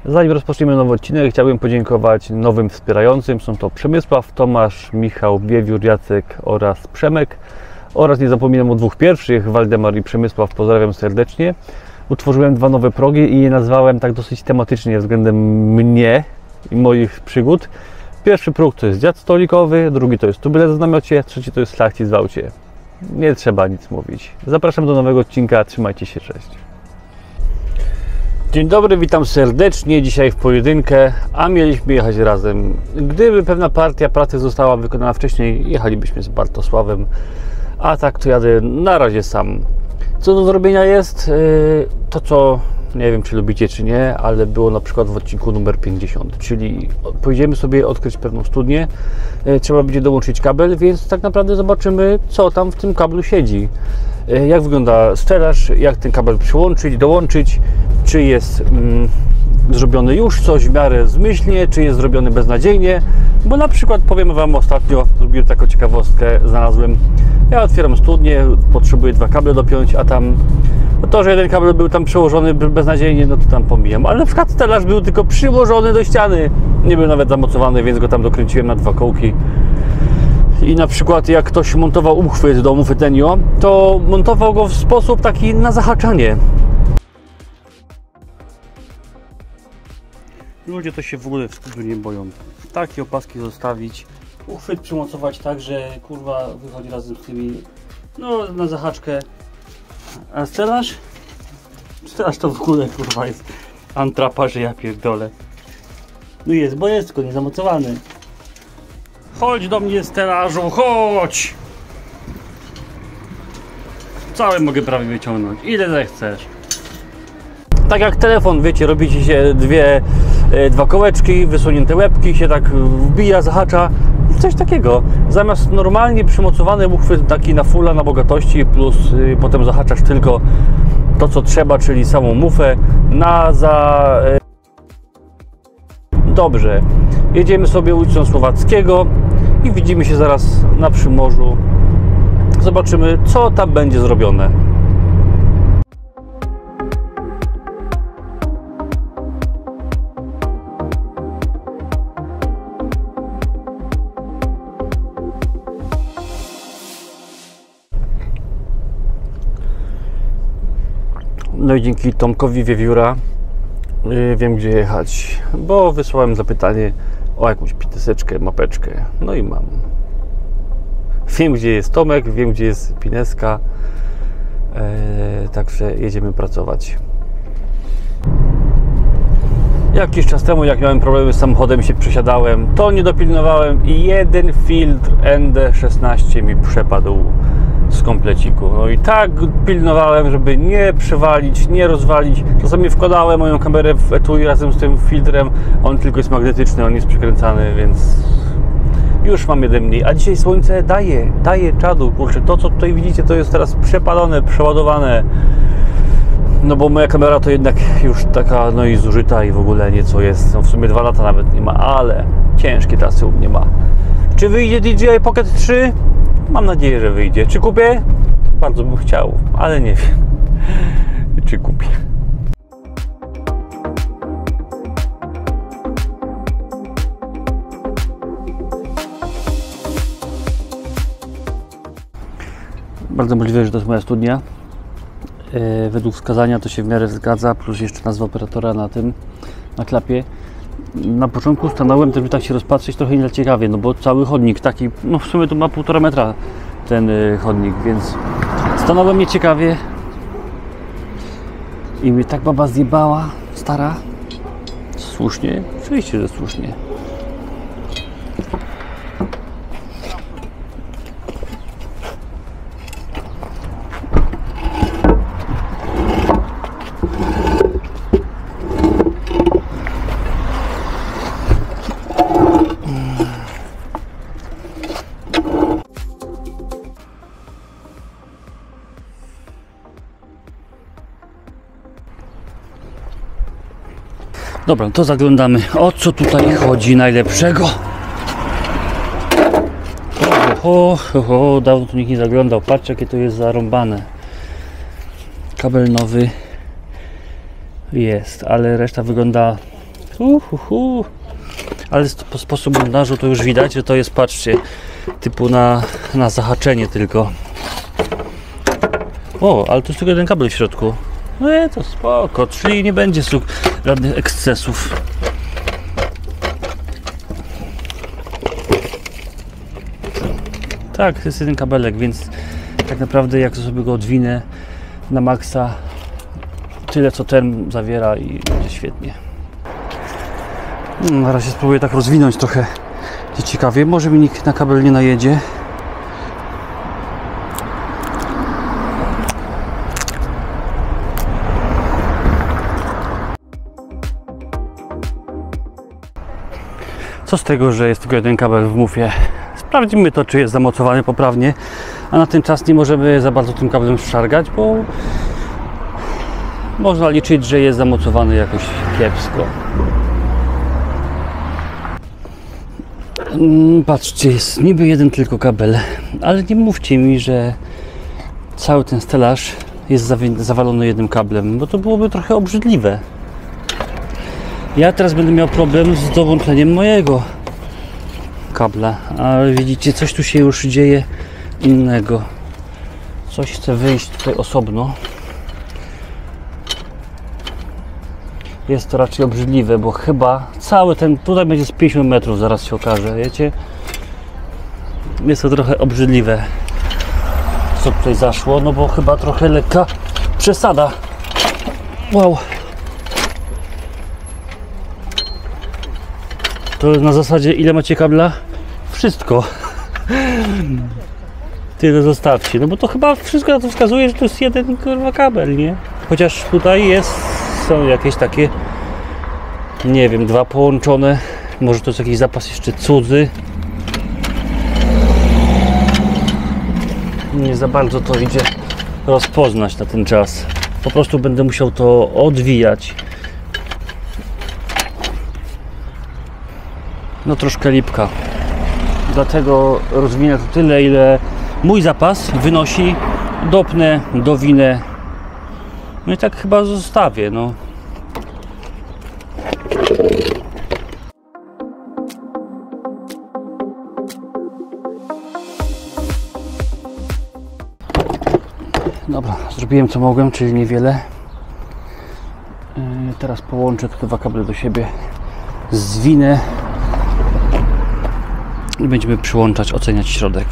Zanim rozpoczniemy nowy odcinek, chciałbym podziękować nowym wspierającym. Są to Przemysław, Tomasz, Michał, Wiewiór, Jacek oraz Przemek. Oraz nie zapominam o dwóch pierwszych, Waldemar i Przemysław, pozdrawiam serdecznie. Utworzyłem dwa nowe progi i je nazwałem tak dosyć tematycznie względem mnie i moich przygód. Pierwszy próg to jest dziad stolikowy, drugi to jest tubylec w namiocie, trzeci to jest szlachcic w aucie. Nie trzeba nic mówić. Zapraszam do nowego odcinka, trzymajcie się, cześć. Dzień dobry, witam serdecznie. Dzisiaj w pojedynkę, a mieliśmy jechać razem. Gdyby pewna partia pracy została wykonana wcześniej, jechalibyśmy z Bartosławem, a tak to jadę na razie sam. Co do zrobienia jest to, co nie wiem, czy lubicie, czy nie, ale było na przykład w odcinku numer 50, czyli pojedziemy sobie odkryć pewną studnię, trzeba będzie dołączyć kabel, więc tak naprawdę zobaczymy, co tam w tym kablu siedzi. Jak wygląda stelaż, jak ten kabel przyłączyć, dołączyć, czy jest zrobiony już coś w miarę zmyślnie, czy jest zrobiony beznadziejnie, bo na przykład powiem Wam ostatnio, zrobiłem taką ciekawostkę, znalazłem, ja otwieram studnię, potrzebuję dwa kable dopiąć, a tam to, że jeden kabel był tam przyłożony beznadziejnie, no to tam pomijam, ale na przykład stelaż był tylko przyłożony do ściany, nie był nawet zamocowany, więc go tam dokręciłem na dwa kołki. I na przykład jak ktoś montował uchwyt do Mufetenio, to montował go w sposób taki na zahaczanie. Ludzie to się w ogóle wstydu nie boją. Takie opaski zostawić, uchwyt przymocować tak, że kurwa wychodzi razem z tymi, no na zahaczkę. A stelaż? Stelaż to w ogóle kurwa jest antrapa, że ja pierdolę. No jest, bo jest tylko niezamocowany. Chodź do mnie, stelażu, chodź! Cały mogę prawie wyciągnąć, ile zechcesz. Tak jak telefon, wiecie, robicie się dwa kołeczki, wysunięte łebki, się tak wbija, zahacza. Coś takiego. Zamiast normalnie przymocowany uchwyt taki na fulla, na bogatości, plus potem zahaczasz tylko to, co trzeba, czyli samą mufę Dobrze. Jedziemy sobie ulicą Słowackiego i widzimy się zaraz na Przymorzu. Zobaczymy, co tam będzie zrobione. No i dzięki Tomkowi Wiewióra wiem, gdzie jechać, bo wysłałem zapytanie o jakąś piteseczkę, mapeczkę, no i mam. Wiem, gdzie jest Tomek, wiem, gdzie jest Pineska, także jedziemy pracować. Jakiś czas temu, jak miałem problemy z samochodem, się przesiadałem, to nie dopilnowałem i jeden filtr ND16 mi przepadł z kompleciku. No i tak pilnowałem, żeby nie przewalić, nie rozwalić. Czasami wkładałem moją kamerę w etui razem z tym filtrem. On tylko jest magnetyczny, on jest przykręcany, więc już mam jeden mniej. A dzisiaj słońce daje czadu. Kurczę, to co tutaj widzicie, to jest teraz przepalone, przeładowane. No bo moja kamera to jednak już taka, no i zużyta i w ogóle nieco jest. No w sumie 2 lata nawet nie ma, ale ciężkie trasy u mnie ma. Czy wyjdzie DJI Pocket 3? Mam nadzieję, że wyjdzie. Czy kupię? Bardzo bym chciał, ale nie wiem, czy kupię. Bardzo możliwe, że to jest moja studnia. Według wskazania to się w miarę zgadza, plus jeszcze nazwa operatora na klapie. Na początku stanąłem, żeby tak się rozpatrzeć trochę nieciekawie, no bo cały chodnik taki, no w sumie to ma 1,5 metra ten chodnik, więc stanąłem nieciekawie i mnie tak baba zjebała, stara. Słusznie? Oczywiście, że słusznie. Dobra, to zaglądamy, o co tutaj chodzi najlepszego. Dawno tu nikt nie zaglądał. Patrz, jakie to jest zarąbane. Kabel nowy jest, ale reszta wygląda Ale sposób montażu to już widać, że to jest, patrzcie, typu na zahaczenie tylko. O, ale to jest tylko jeden kabel w środku. No to spoko, czyli nie będzie żadnych ekscesów. Tak, to jest jeden kabelek, więc tak naprawdę jak sobie go odwinę na maksa, tyle co ten zawiera i będzie świetnie. Na razie spróbuję tak rozwinąć trochę ciekawie, może mi nikt na kabel nie najedzie. Co z tego, że jest tylko jeden kabel w mufie? Sprawdzimy to, czy jest zamocowany poprawnie, a na ten czas nie możemy za bardzo tym kablem szargać, bo można liczyć, że jest zamocowany jakoś kiepsko. Patrzcie, jest niby jeden tylko kabel, ale nie mówcie mi, że cały ten stelaż jest zawalony jednym kablem, bo to byłoby trochę obrzydliwe. Ja teraz będę miał problem z dołączeniem mojego kabla, ale widzicie, coś tu się już dzieje innego. Coś chce wyjść tutaj osobno. Jest to raczej obrzydliwe, bo chyba cały ten, tutaj będzie z 50 metrów, zaraz się okaże, wiecie? Jest to trochę obrzydliwe, co tutaj zaszło, no bo chyba trochę lekka przesada. Wow. To na zasadzie, ile macie kabla? Wszystko. Tyle zostawcie, no bo to chyba wszystko na to wskazuje, że to jest jeden kurwa kabel, nie? Chociaż tutaj są jakieś takie, nie wiem, dwa połączone. Może to jest jakiś zapas jeszcze cudzy. Nie za bardzo to idzie rozpoznać na ten czas. Po prostu będę musiał to odwijać. No troszkę lipka. Dlatego rozwinę to tyle, ile mój zapas wynosi. Dopnę, dowinę. No i tak chyba zostawię, no. Dobra, zrobiłem co mogłem, czyli niewiele. Teraz połączę te dwa kable do siebie, zwinę i będziemy przyłączać, oceniać środek.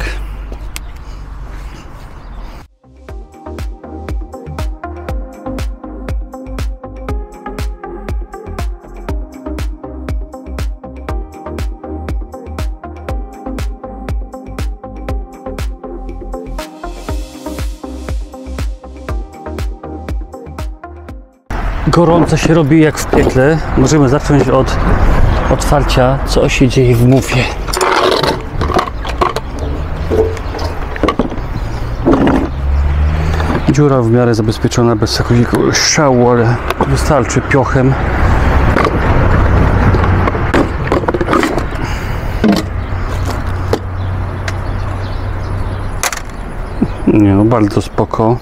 Gorąco się robi jak w piekle. Możemy zacząć od otwarcia, co się dzieje w mufie. Dziura w miarę zabezpieczona, bez jakiegoś szału, ale wystarczy piochem. Nie no, bardzo spoko.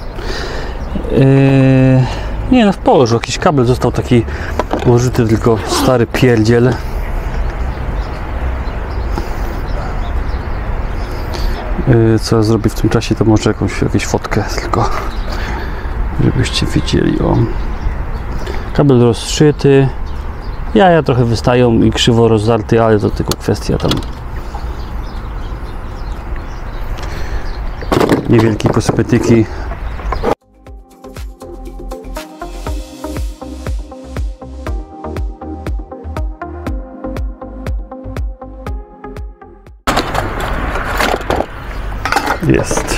Nie no, w położu jakiś kabel został taki użyty, tylko stary pierdziel. Co ja zrobię w tym czasie, to może jakąś fotkę tylko, żebyście widzieli. O, kabel rozszyty, jaja trochę wystają i krzywo rozdarty, ale to tylko kwestia tam niewielkiej kosmetyki. Jest.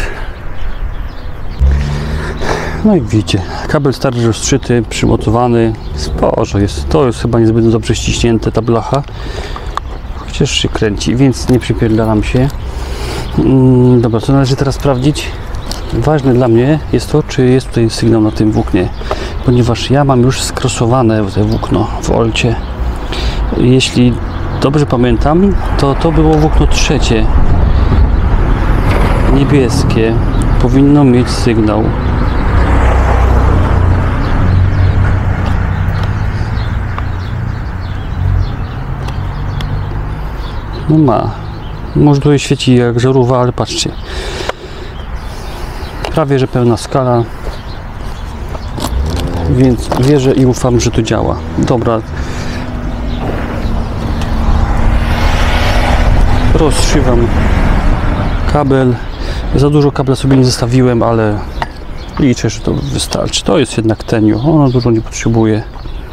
No i widzicie, kabel stary rozszyty, przymocowany, sporo jest. To jest chyba niezbyt dobrze ściśnięte, ta blacha, chociaż się kręci, więc nie przypierdalam się. Dobra, co należy teraz sprawdzić? Ważne dla mnie jest to, czy jest tutaj sygnał na tym włóknie, ponieważ ja mam już skrosowane te włókno w Olcie. Jeśli dobrze pamiętam, to było włókno trzecie, niebieskie, powinno mieć sygnał. No ma. Może tutaj świeci jak żarówka, ale patrzcie. Prawie że pełna skala. Więc wierzę i ufam, że to działa. Dobra. Rozszywam kabel. Za dużo kabla sobie nie zostawiłem, ale liczę, że to wystarczy. To jest jednak Tenio. Ono dużo nie potrzebuje.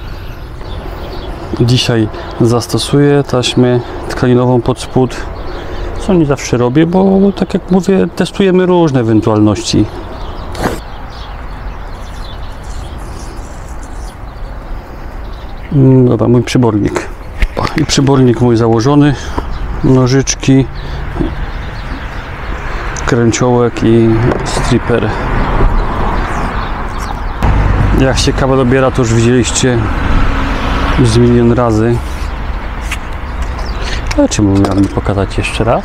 Dzisiaj zastosuję taśmę tkaninową pod spód. Co nie zawsze robię, bo tak jak mówię, testujemy różne ewentualności. Dobra, mój przybornik. I przybornik mój założony. Nożyczki, kręciołek i stripper. Jak się kabel obiera, to już widzieliście z milion razy. Ale czy mógłbym pokazać jeszcze raz?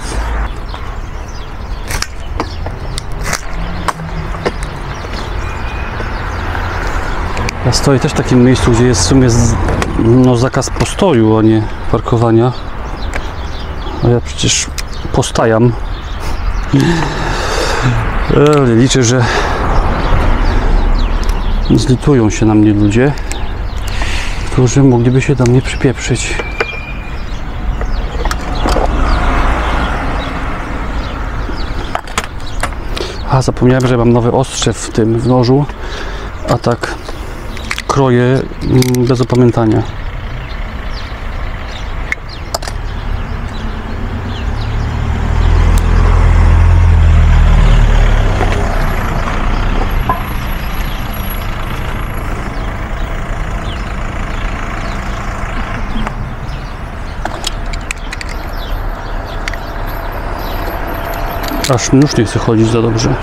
Ja stoję też w takim miejscu, gdzie jest w sumie zakaz postoju, a nie parkowania. A ja przecież postajam. Ale liczę, że zlitują się na mnie ludzie, którzy mogliby się do mnie przypieprzyć. A zapomniałem, że mam nowe ostrze w nożu, a tak kroję bez opamiętania. Aż już nie chce chodzić za dobrze.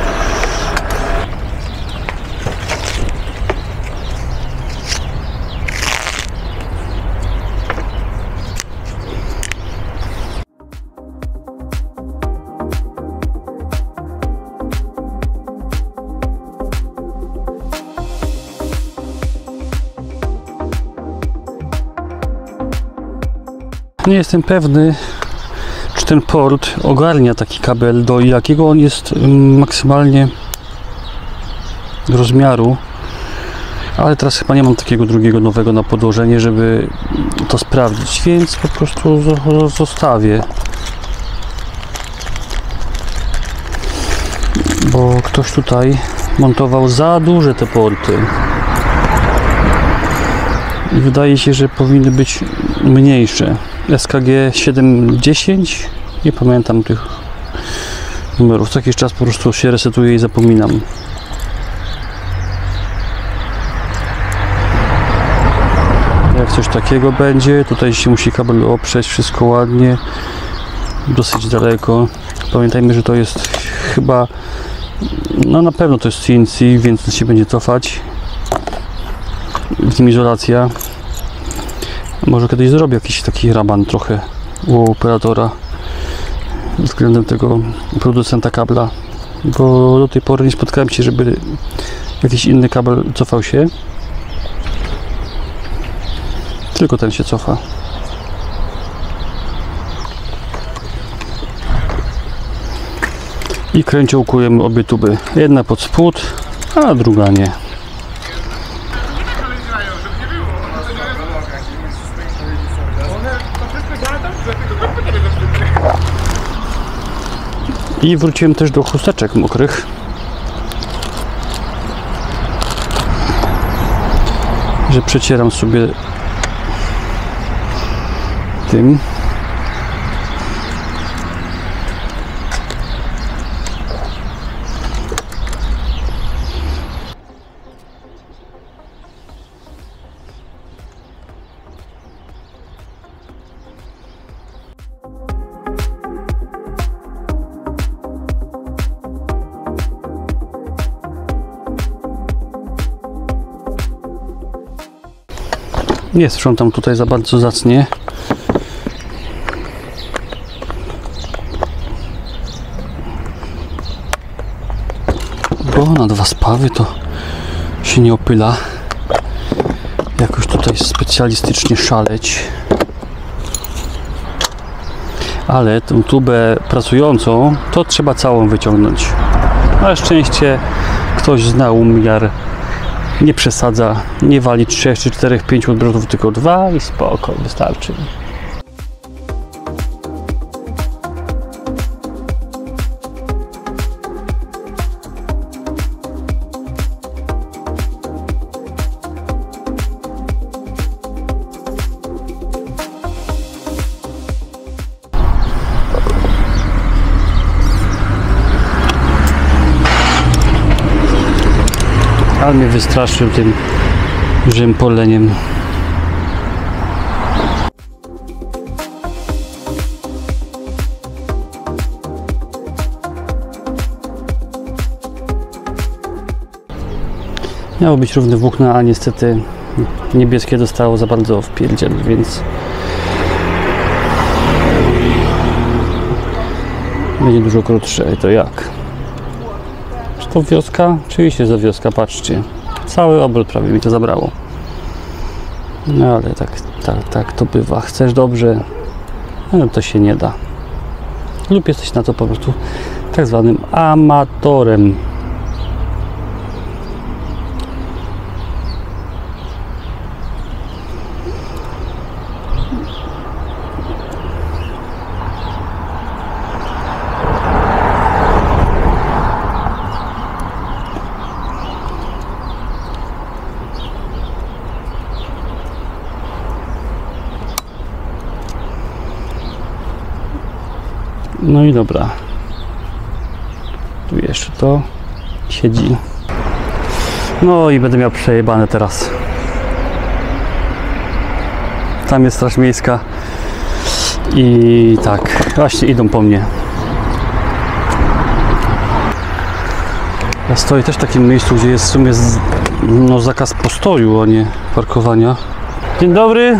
Nie jestem pewny, czy ten port ogarnia taki kabel, do jakiego on jest maksymalnie rozmiaru, ale teraz chyba nie mam takiego drugiego nowego na podłożenie, żeby to sprawdzić, więc po prostu zostawię, bo ktoś tutaj montował za duże te porty i wydaje się, że powinny być mniejsze. SKG 710, nie pamiętam tych numerów, co jakiś czas po prostu się resetuję i zapominam. Jak coś takiego będzie, tutaj się musi kabel oprzeć, wszystko ładnie, dosyć daleko. Pamiętajmy, że to jest chyba, no na pewno to jest CNC, więc się będzie cofać, w nim izolacja. Może kiedyś zrobię jakiś taki raban trochę u operatora względem tego producenta kabla, bo do tej pory nie spotkałem się, żeby jakiś inny kabel cofał się, tylko ten się cofa. I kręciołkujemy obie tuby, jedna pod spód, a druga nie. I wróciłem też do chusteczek mokrych. Że przecieram sobie tym. Nie sprzątam tutaj za bardzo zacnie. Bo na dwa spawy to się nie opyla. Jakoś tutaj specjalistycznie szaleć. ale tę tubę pracującą to trzeba całą wyciągnąć. Na szczęście ktoś zna umiar, nie przesadza, nie wali 3 czy 4, 5 obrotów, tylko 2 i spoko, wystarczy. Ale mnie wystraszył tym dużym poleniem. Miało być równe włókna, a niestety niebieskie dostało za bardzo w pierdziel, więc będzie dużo krótsze. I to jak? Czy to wioska? Oczywiście za wioska, patrzcie. Cały obrót prawie mi to zabrało. No ale tak to bywa. Chcesz dobrze, no to się nie da. Lub jesteś na to po prostu tak zwanym amatorem. No i dobra. Tu jeszcze to siedzi. No i będę miał przejebane teraz. Tam jest straż miejska. I tak, właśnie idą po mnie. Ja stoję też w takim miejscu, gdzie jest w sumie zakaz postoju, a nie parkowania. Dzień dobry.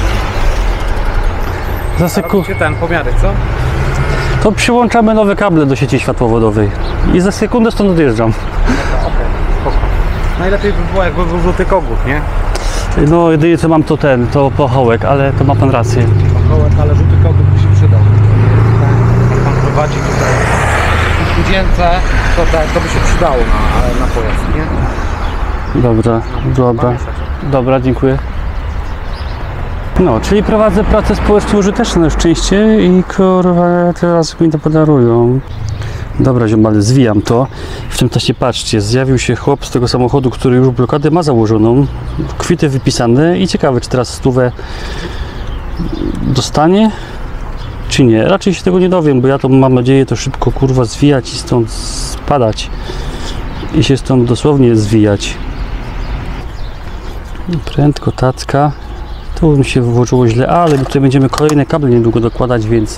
Za sekundę. Ten pomiary, co? To przyłączamy nowe kable do sieci światłowodowej i za sekundę stąd odjeżdżam. Okej, spoko. Najlepiej by było, jakby był żółty kogut, nie? No jedynie co mam to to pochołek, ale to ma pan rację. Kogut, ale żółty kogut by się przydał. Jak pan prowadzi tutaj studience, to by się przydało na pojazd, nie? Dobra, dziękuję. No, czyli prowadzę pracę społecznie użyteczną na szczęście i kurwa teraz mi to podarują. Dobra ziomale, zwijam to. W tym czasie patrzcie, zjawił się chłop z tego samochodu, który już blokadę ma założoną, kwity wypisane i ciekawe, czy teraz 100 dostanie, czy nie. Raczej się tego nie dowiem, bo ja to mam nadzieję to szybko kurwa zwijać i stąd spadać. I się stąd dosłownie zwijać. Prędko tacka. Tu mi się włożyło źle, ale tutaj będziemy kolejne kable niedługo dokładać, więc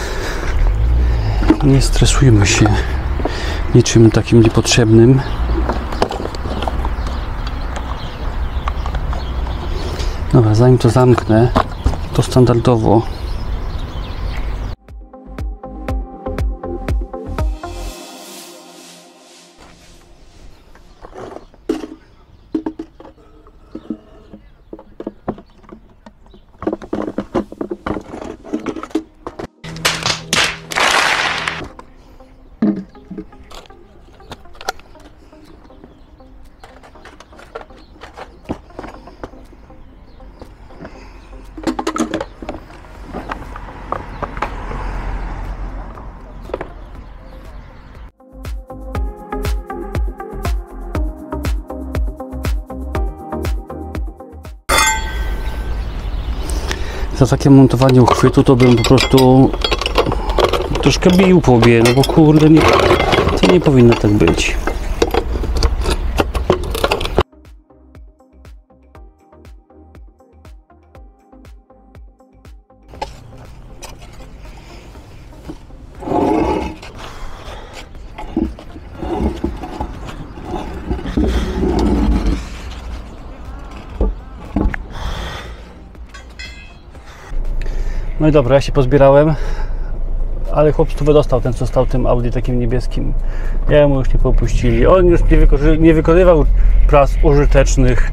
nie stresujmy się niczym takim niepotrzebnym. Dobra, zanim to zamknę, to standardowo za takie montowanie uchwytu to bym po prostu troszkę bił po łbie, no bo kurde, to nie powinno tak być. No i dobra, ja się pozbierałem, ale chłop stówę dostał, ten co stał tym Audi takim niebieskim. Ja mu już nie popuścili. On już nie wykonywał prac użytecznych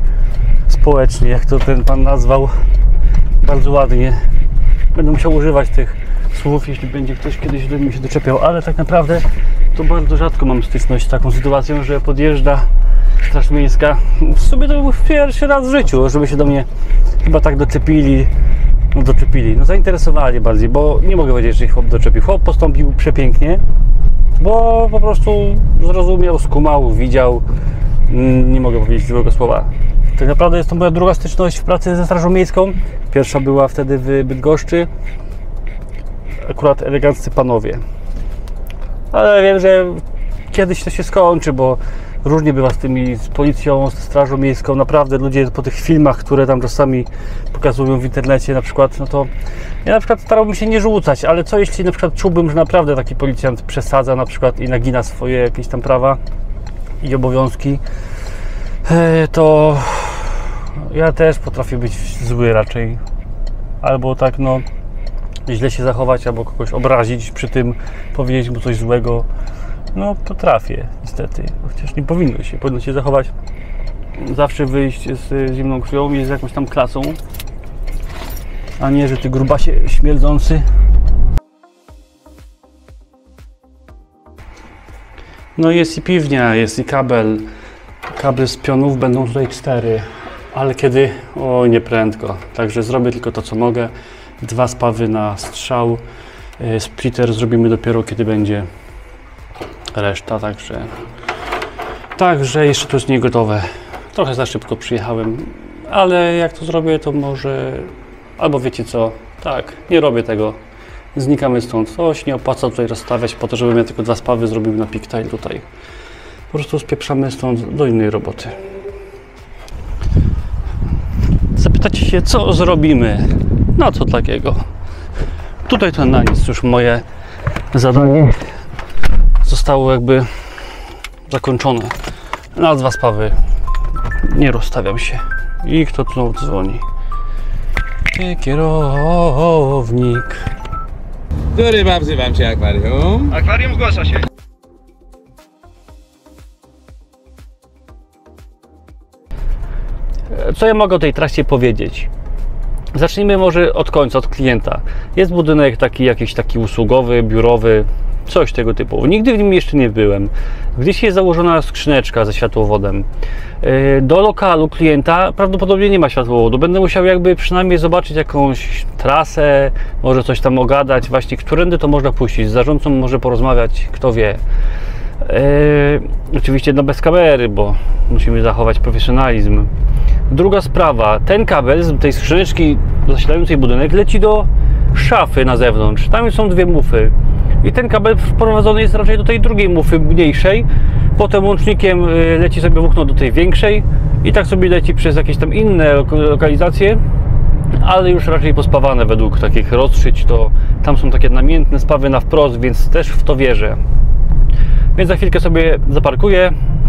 społecznie, jak to ten pan nazwał bardzo ładnie. Będę musiał używać tych słów, jeśli będzie ktoś kiedyś do mnie się doczepiał, ale tak naprawdę to bardzo rzadko mam styczność z taką sytuacją, że podjeżdża Straż Miejska. W sumie to był pierwszy raz w życiu, żeby się do mnie chyba tak doczepili. No zainteresowali bardziej, bo nie mogę powiedzieć, że chłop doczepił. Chłop postąpił przepięknie, bo po prostu zrozumiał, skumał, widział. Nie mogę powiedzieć złego słowa. Tak naprawdę jest to moja druga styczność w pracy ze Strażą Miejską. Pierwsza była wtedy w Bydgoszczy. Akurat eleganccy panowie. Ale wiem, że kiedyś to się skończy, bo różnie bywa z policją, z Strażą Miejską. Naprawdę ludzie po tych filmach, które tam czasami pokazują w internecie na przykład, no to ja na przykład starałbym się nie rzucać, ale co jeśli na przykład czułbym, że naprawdę taki policjant przesadza na przykład i nagina swoje jakieś tam prawa i obowiązki, to ja też potrafię być zły raczej. Albo tak no źle się zachować, albo kogoś obrazić przy tym, powiedzieć mu coś złego. No potrafię, niestety. Chociaż nie powinno się zachować. Zawsze wyjść z zimną krwią i z jakąś tam klasą. A nie, że ty grubasie śmierdzący. No jest i piwnia, jest i kabel. Kable z pionów będą tutaj 4. Ale kiedy? O, nieprędko. Także zrobię tylko to, co mogę. 2 spawy na strzał. Splitter zrobimy dopiero, kiedy będzie reszta, także jeszcze to jest nie gotowe. Trochę za szybko przyjechałem, ale jak to zrobię, to może, albo wiecie co, tak, nie robię tego, znikamy stąd. Coś nie opłaca tutaj rozstawiać po to, żebym ja tylko 2 spawy zrobił na PIKTILE tutaj. Po prostu spieprzamy stąd do innej roboty. Zapytacie się, co zrobimy? No co takiego? Tutaj to na nic, już moje zadanie zostało jakby zakończone. Na 2 spawy nie rozstawiam się. I kto tu dzwoni? Kierownik. Do ryba wzywam cię, akwarium. Akwarium zgłasza się. Co ja mogę o tej trasie powiedzieć? Zacznijmy może od końca, od klienta. Jest budynek taki, jakiś taki usługowy, biurowy, coś tego typu. Nigdy w nim jeszcze nie byłem. Gdzieś jest założona skrzyneczka ze światłowodem. Do lokalu klienta prawdopodobnie nie ma światłowodu. Będę musiał jakby przynajmniej zobaczyć jakąś trasę, może coś tam ogadać, właśnie którędy to można puścić. Z zarządcą może porozmawiać, kto wie. Oczywiście no bez kamery, bo musimy zachować profesjonalizm. Druga sprawa, ten kabel z tej skrzyneczki zasilającej budynek leci do szafy na zewnątrz. Tam są 2 mufy. I ten kabel wprowadzony jest raczej do tej drugiej mufy mniejszej. Potem łącznikiem leci sobie w okno do tej większej. I tak sobie leci przez jakieś tam inne lokalizacje. Ale już raczej pospawane według takich rozszyć. To tam są takie namiętne spawy na wprost, więc też w to wierzę. Więc za chwilkę sobie zaparkuję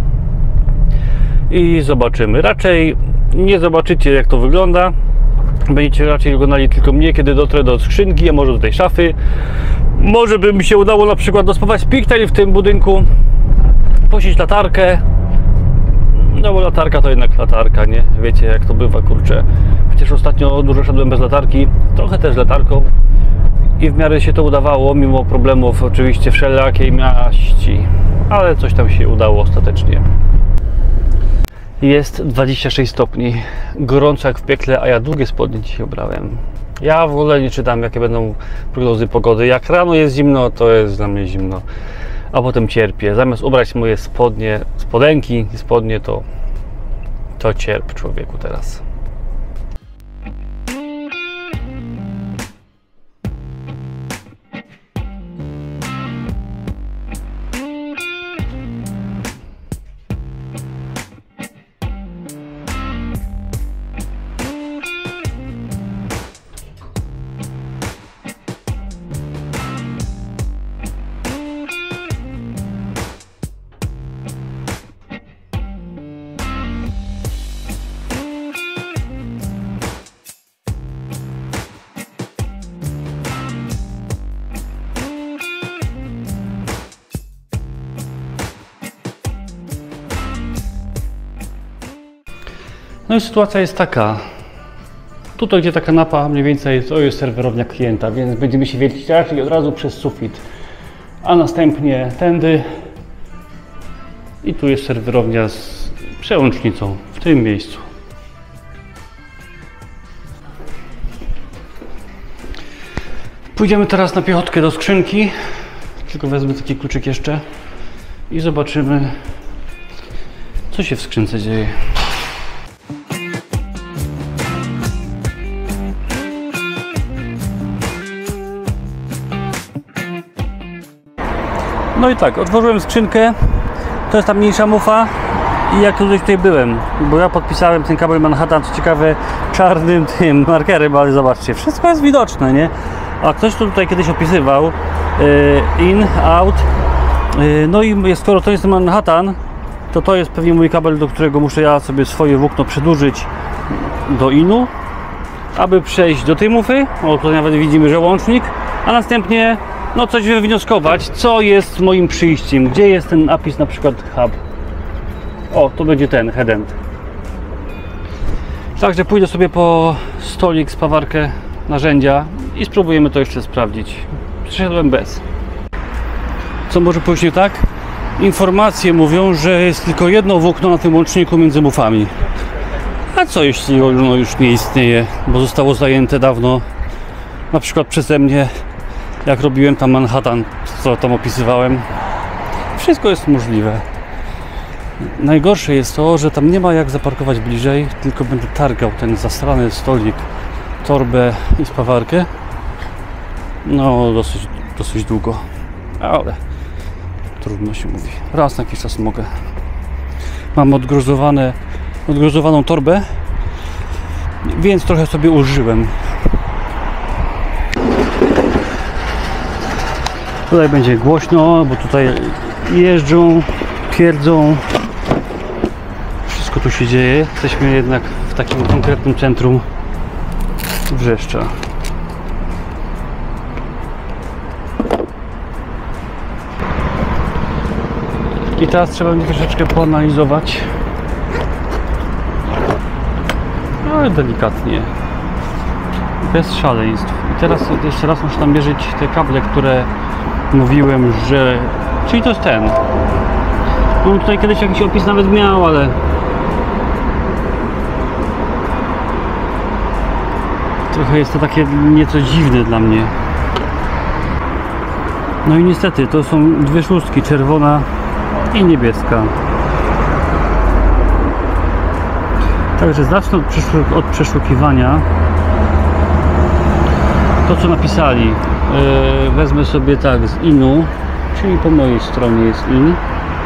i zobaczymy. Raczej nie zobaczycie, jak to wygląda. Będziecie raczej oglądali tylko mnie, kiedy dotrę do skrzynki, a może do tej szafy. Może by mi się udało na przykład dospawać PIKTILE w tym budynku, puścić latarkę. No bo latarka to jednak latarka, nie? Wiecie jak to bywa, kurczę. Przecież ostatnio dużo szedłem bez latarki, trochę też latarką. I w miarę się to udawało, mimo problemów oczywiście wszelakiej maści. Ale coś tam się udało ostatecznie. Jest 26 stopni, gorąco jak w piekle, a ja długie spodnie dzisiaj ubrałem. Ja w ogóle nie czytam, jakie będą prognozy pogody. Jak rano jest zimno, to jest dla mnie zimno, a potem cierpię. Zamiast ubrać moje spodnie, spodenki i spodnie, to cierp człowieku teraz. No i sytuacja jest taka. Tutaj, gdzie ta kanapa mniej więcej, to jest serwerownia klienta, więc będziemy się wiercić raczej od razu przez sufit, a następnie tędy i tu jest serwerownia z przełącznicą w tym miejscu. Pójdziemy teraz na piechotkę do skrzynki, tylko wezmę taki kluczyk jeszcze i zobaczymy, co się w skrzynce dzieje. No i tak, otworzyłem skrzynkę, to jest ta mniejsza mufa i jak tutaj byłem, bo ja podpisałem ten kabel Manhattan, co ciekawe, czarnym tym markerem, ale zobaczcie, wszystko jest widoczne, nie? A ktoś to tutaj kiedyś opisywał, in, out, no i skoro to jest Manhattan, to jest pewnie mój kabel, do którego muszę ja sobie swoje włókno przedłużyć do inu, aby przejść do tej mufy, o tutaj nawet widzimy, że łącznik, a następnie no coś wywnioskować, co jest moim przyjściem, gdzie jest ten napis, na przykład hub. O, to będzie ten headend. Także pójdę sobie po stolik, spawarkę, narzędzia i spróbujemy to jeszcze sprawdzić. Przyszedłem bez. Co może pójść nie tak? Informacje mówią, że jest tylko jedno włókno na tym łączniku między mufami. A co jeśli ono już nie istnieje, bo zostało zajęte dawno, na przykład przeze mnie, jak robiłem tam Manhattan, co tam opisywałem. Wszystko jest możliwe. Najgorsze jest to, że tam nie ma jak zaparkować bliżej, tylko będę targał ten zasrany stolik, torbę i spawarkę. No dosyć długo, ale trudno się mówi. Raz na jakiś czas mogę. Mam odgruzowaną torbę, więc trochę sobie użyłem. Tutaj będzie głośno, bo tutaj jeżdżą, pierdzą. Wszystko tu się dzieje. Jesteśmy jednak w takim konkretnym centrum Wrzeszcza. I teraz trzeba będzie troszeczkę poanalizować. Ale delikatnie. Bez szaleństw. I teraz jeszcze raz muszę namierzyć te kable, które mówiłem, że... Czyli to jest ten. On tutaj kiedyś jakiś opis nawet miał, ale... Trochę jest to takie nieco dziwne dla mnie. No i niestety, to są dwie szóstki, czerwona i niebieska. Także zacznę od przeszukiwania. To co napisali, wezmę sobie tak z inu, czyli po mojej stronie jest in.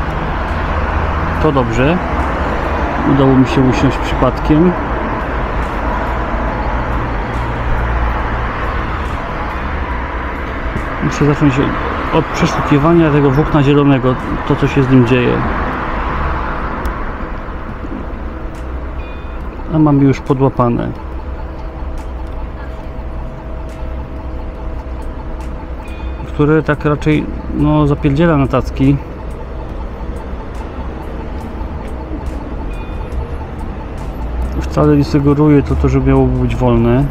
To dobrze, udało mi się usiąść przypadkiem. Muszę zacząć od przeszukiwania tego włókna zielonego, to co się z nim dzieje. A mam już podłapane. Które tak raczej no zapierdziela na tacki. Wcale nie sugeruje to, że miałoby być wolne.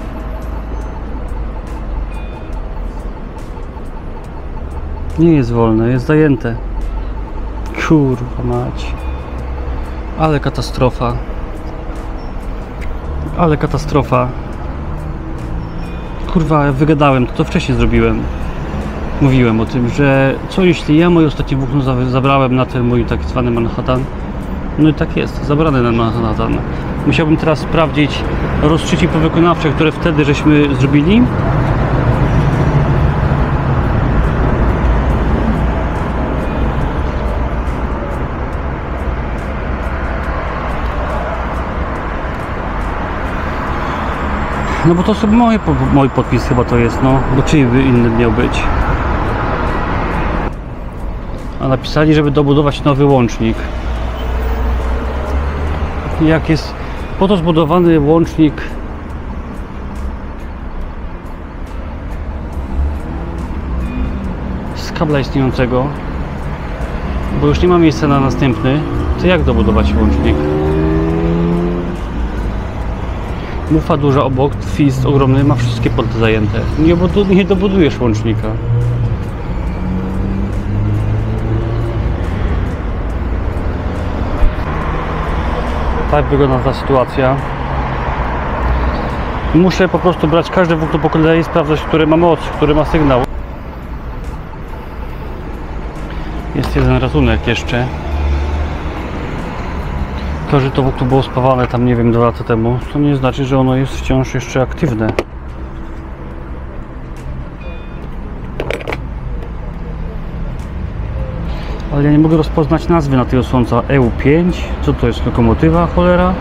Nie jest wolne, jest zajęte. Kurwa mać. Ale katastrofa. Ale katastrofa. Kurwa, wygadałem, to wcześniej zrobiłem. Mówiłem o tym, że co jeśli ja moje ostatnie włókno zabrałem na ten mój tak zwany Manhattan. No i tak jest, zabrany na Manhattan. Musiałbym teraz sprawdzić rozstrzyki powykonawcze, które wtedy żeśmy zrobili. No bo to sobie mój podpis chyba to jest, no, bo czyj by inny miał być. A napisali, żeby dobudować nowy łącznik. Jak jest po to zbudowany łącznik z kabla istniejącego, bo już nie ma miejsca na następny, to jak dobudować łącznik? Mufa duża obok, twist ogromny, ma wszystkie porty zajęte. Nie dobudujesz łącznika. Tak wygląda ta sytuacja. Muszę po prostu brać każde włókno po kolei i sprawdzać, które ma moc, który ma sygnał. Jest jeden ratunek jeszcze. To, że to włókno było spawane tam, nie wiem, 2 lata temu, to nie znaczy, że ono jest wciąż jeszcze aktywne. Ale ja nie mogę rozpoznać nazwy na tego słońca. EU5? Co to jest? Lokomotywa? Cholera?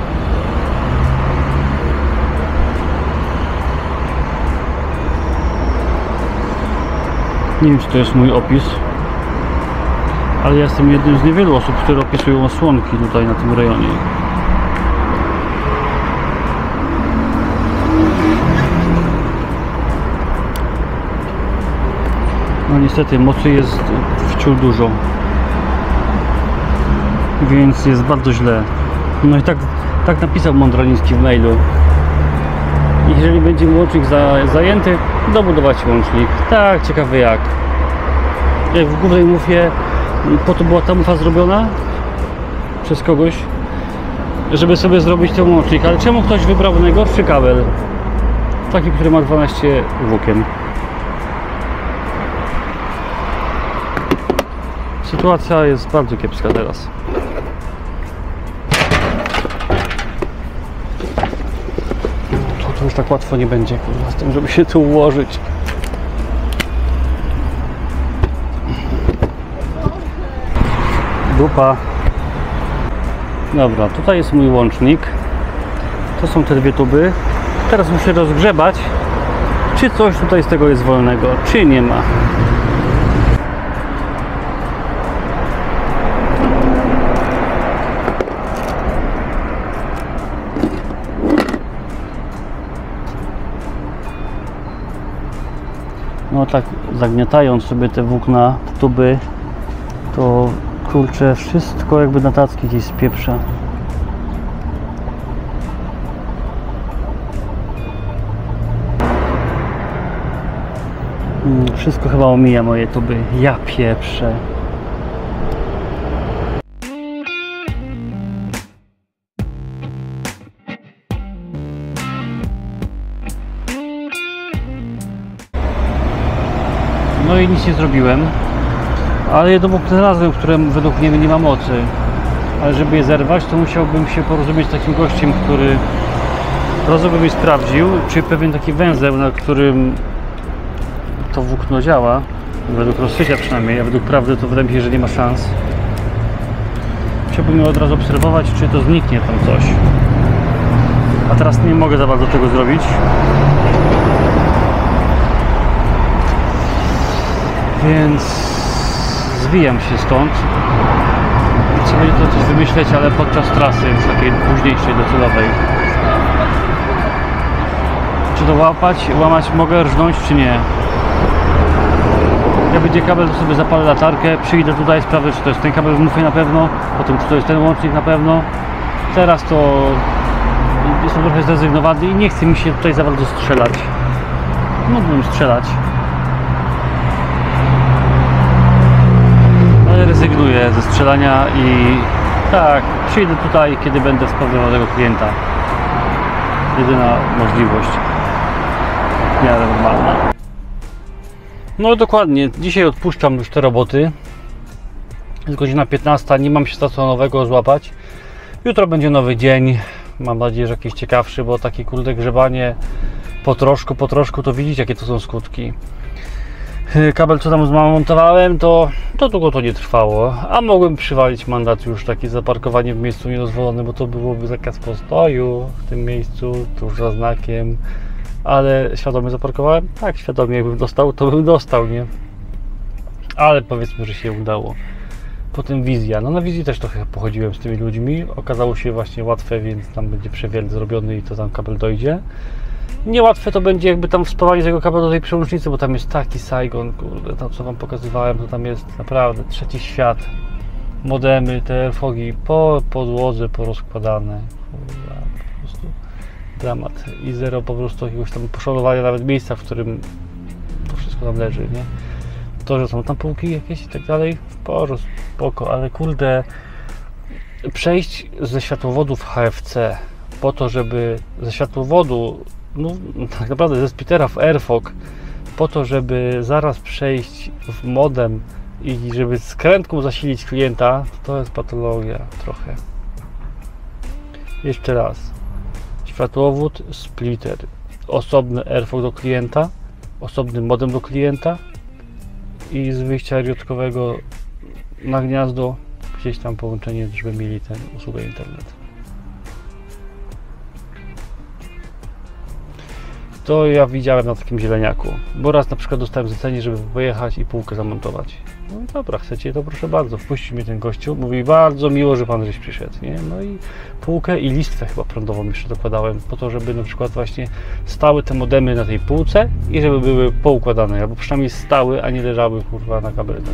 Nie wiem, czy to jest mój opis. Ale ja jestem jednym z niewielu osób, które opisują osłonki tutaj na tym rejonie. No niestety mocy jest wciąż dużo. Więc jest bardzo źle. No i tak napisał Mądraliński w mailu. Jeżeli będzie łącznik zajęty, dobudować łącznik. Tak, ciekawy jak. Jak w głównej mufie, po to była ta mufa zrobiona przez kogoś, żeby sobie zrobić ten łącznik. Ale czemu ktoś wybrał najgorszy kabel? Taki, który ma 12 włókien. Sytuacja jest bardzo kiepska teraz. To już tak łatwo nie będzie, kurwa, z tym, żeby się tu ułożyć. Dupa. Dobra, tutaj jest mój łącznik. To są te 2 tuby. Teraz muszę rozgrzebać, czy coś tutaj z tego jest wolnego, czy nie ma. No tak, zagniatając sobie te włókna, te tuby, to kurczę, wszystko jakby na tacki gdzieś spieprza. Wszystko chyba omija moje tuby. Ja pieprzę. No i nic nie zrobiłem. Ale jedno włókno znalazłem, które według mnie nie ma mocy. Ale żeby je zerwać, to musiałbym się porozumieć z takim gościem, który rozumiem i sprawdził, czy pewien taki węzeł, na którym to włókno działa, według rozszycia przynajmniej, a według prawdy to wydaje mi się, że nie ma szans. Chciałbym ją od razu obserwować, czy to zniknie tam coś. A teraz nie mogę za bardzo tego zrobić. Więc zwijam się stąd. Chcę będzie to coś wymyśleć, ale podczas trasy, więc takiej późniejszej, docelowej. Czy to łamać mogę, rżnąć, czy nie? Jak będzie kabel, to sobie zapalę latarkę, przyjdę tutaj, sprawdzę, czy to jest ten kabel w mufie na pewno, potem czy to jest ten łącznik na pewno. Teraz to jestem trochę zrezygnowany i nie chce mi się tutaj za bardzo strzelać. Mógłbym strzelać. Ale rezygnuję ze strzelania i tak, przyjdę tutaj, kiedy będę spełniał tego klienta. Jedyna możliwość. W miarę normalna. No dokładnie, dzisiaj odpuszczam już te roboty. Jest godzina 15, nie mam się co nowego złapać. Jutro będzie nowy dzień. Mam nadzieję, że jakiś ciekawszy, bo takie kurde grzebanie po troszku, to widzicie, jakie to są skutki. Kabel, co tam zmontowałem, to długo to nie trwało, a mogłem przywalić mandat już taki za parkowanie w miejscu niedozwolonym, bo to byłoby zakaz postoju w tym miejscu, tuż za znakiem, ale świadomie zaparkowałem? Tak, świadomie, jakbym dostał, to bym dostał, nie? Ale powiedzmy, że się udało. Potem wizja, no na wizji też trochę pochodziłem z tymi ludźmi, okazało się właśnie łatwe, więc tam będzie przewiel zrobiony i to tam kabel dojdzie. Niełatwe to będzie jakby tam wsparcie tego kabla do tej przełącznicy, bo tam jest taki Saigon, kurde, tam co wam pokazywałem, to tam jest naprawdę trzeci świat. Modemy, te fogi po podłodze porozkładane, kurde, po prostu dramat i zero po prostu jakiegoś tam poszanowania nawet miejsca, w którym to wszystko tam leży, nie? To, że są tam półki jakieś i tak dalej, spoko, ale kurde, przejść ze światłowodów HFC po to, żeby ze światłowodu, no tak naprawdę ze splittera w Airfog, po to, żeby zaraz przejść w modem i żeby skrętką zasilić klienta, to jest patologia trochę. Jeszcze raz. Światłowód, splitter, osobny Airfog do klienta, osobny modem do klienta i z wyjścia RJ-kowego na gniazdo gdzieś tam połączenie, żeby mieli tę usługę internet. To ja widziałem na takim zieleniaku, bo raz na przykład dostałem zlecenie, żeby pojechać i półkę zamontować. No i dobra, chcecie, to proszę bardzo, wpuścił mnie ten gościu, mówi bardzo miło, że pan żeś przyszedł, nie? No i półkę i listwę chyba prądową jeszcze dokładałem, po to, żeby na przykład właśnie stały te modemy na tej półce i żeby były poukładane, albo przynajmniej stały, a nie leżały kurwa na kabelach.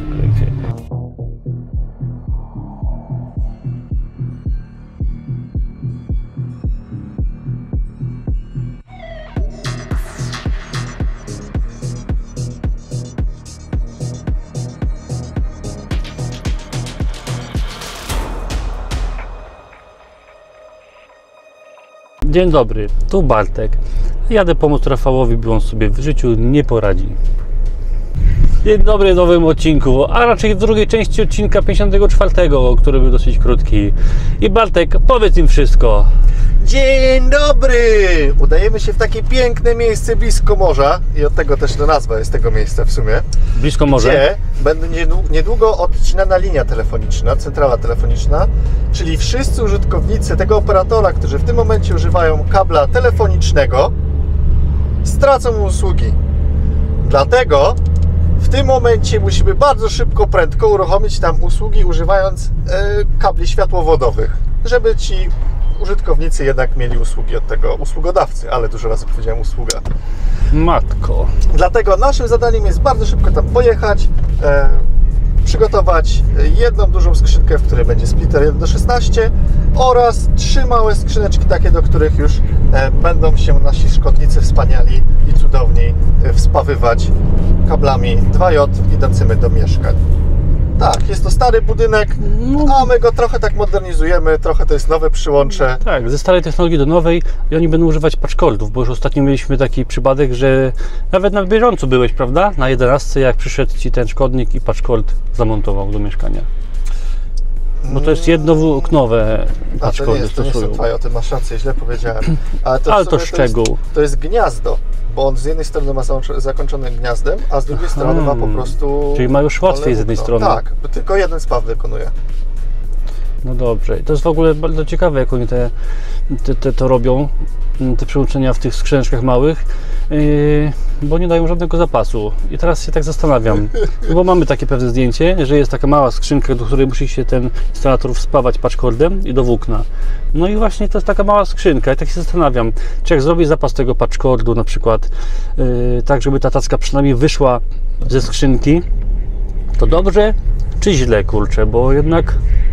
Dzień dobry, tu Bartek. Jadę pomóc Rafałowi, by on sobie w życiu nie poradzi. Dzień dobry w nowym odcinku, a raczej w drugiej części odcinka 54, który był dosyć krótki. I Bartek, powiedz im wszystko. Dzień dobry! Udajemy się w takie piękne miejsce blisko morza i od tego też nazwa jest tego miejsca w sumie. Blisko morza? Gdzie będzie niedługo odcinana linia telefoniczna, centrala telefoniczna, czyli wszyscy użytkownicy tego operatora, którzy w tym momencie używają kabla telefonicznego, stracą usługi. Dlatego w tym momencie musimy bardzo szybko, prędko uruchomić tam usługi używając kabli światłowodowych, żeby ci użytkownicy jednak mieli usługi od tego usługodawcy, ale dużo razy powiedziałem usługa. Matko. Dlatego naszym zadaniem jest bardzo szybko tam pojechać, przygotować jedną dużą skrzynkę, w której będzie splitter 1 do 16 oraz 3 małe skrzyneczki takie, do których już będą się nasi szkodnicy wspaniali i cudowni wspawywać kablami 2J idącymi do mieszkań. Tak, jest to stary budynek, a my go trochę tak modernizujemy, trochę to jest nowe przyłącze. Tak, ze starej technologii do nowej i oni będą używać patchcordów, bo już ostatnio mieliśmy taki przypadek, że nawet na bieżąco byłeś, prawda? Na 11, jak przyszedł ci ten szkodnik i patchcord zamontował do mieszkania. Bo to jest jednooknowe patchcordy stosują. O tym masz rację, źle powiedziałem. Ale to szczegół. To jest gniazdo, bo on z jednej strony ma zakończone gniazdem, a z drugiej strony ma po prostu... Czyli ma już łatwiej z jednej strony. Tak, bo tylko jeden spaw wykonuje. No dobrze. I to jest w ogóle bardzo ciekawe, jak oni to robią, te przyłączenia w tych skrzyneczkach małych, bo nie dają żadnego zapasu. I teraz się tak zastanawiam, bo mamy takie pewne zdjęcie, że jest taka mała skrzynka, do której musi się ten instalator wspawać patchcordem i do włókna. No i właśnie to jest taka mała skrzynka i tak się zastanawiam, czy jak zrobię zapas tego patchcordu na przykład, tak żeby ta tacka przynajmniej wyszła ze skrzynki, to dobrze czy źle, kurczę, bo jednak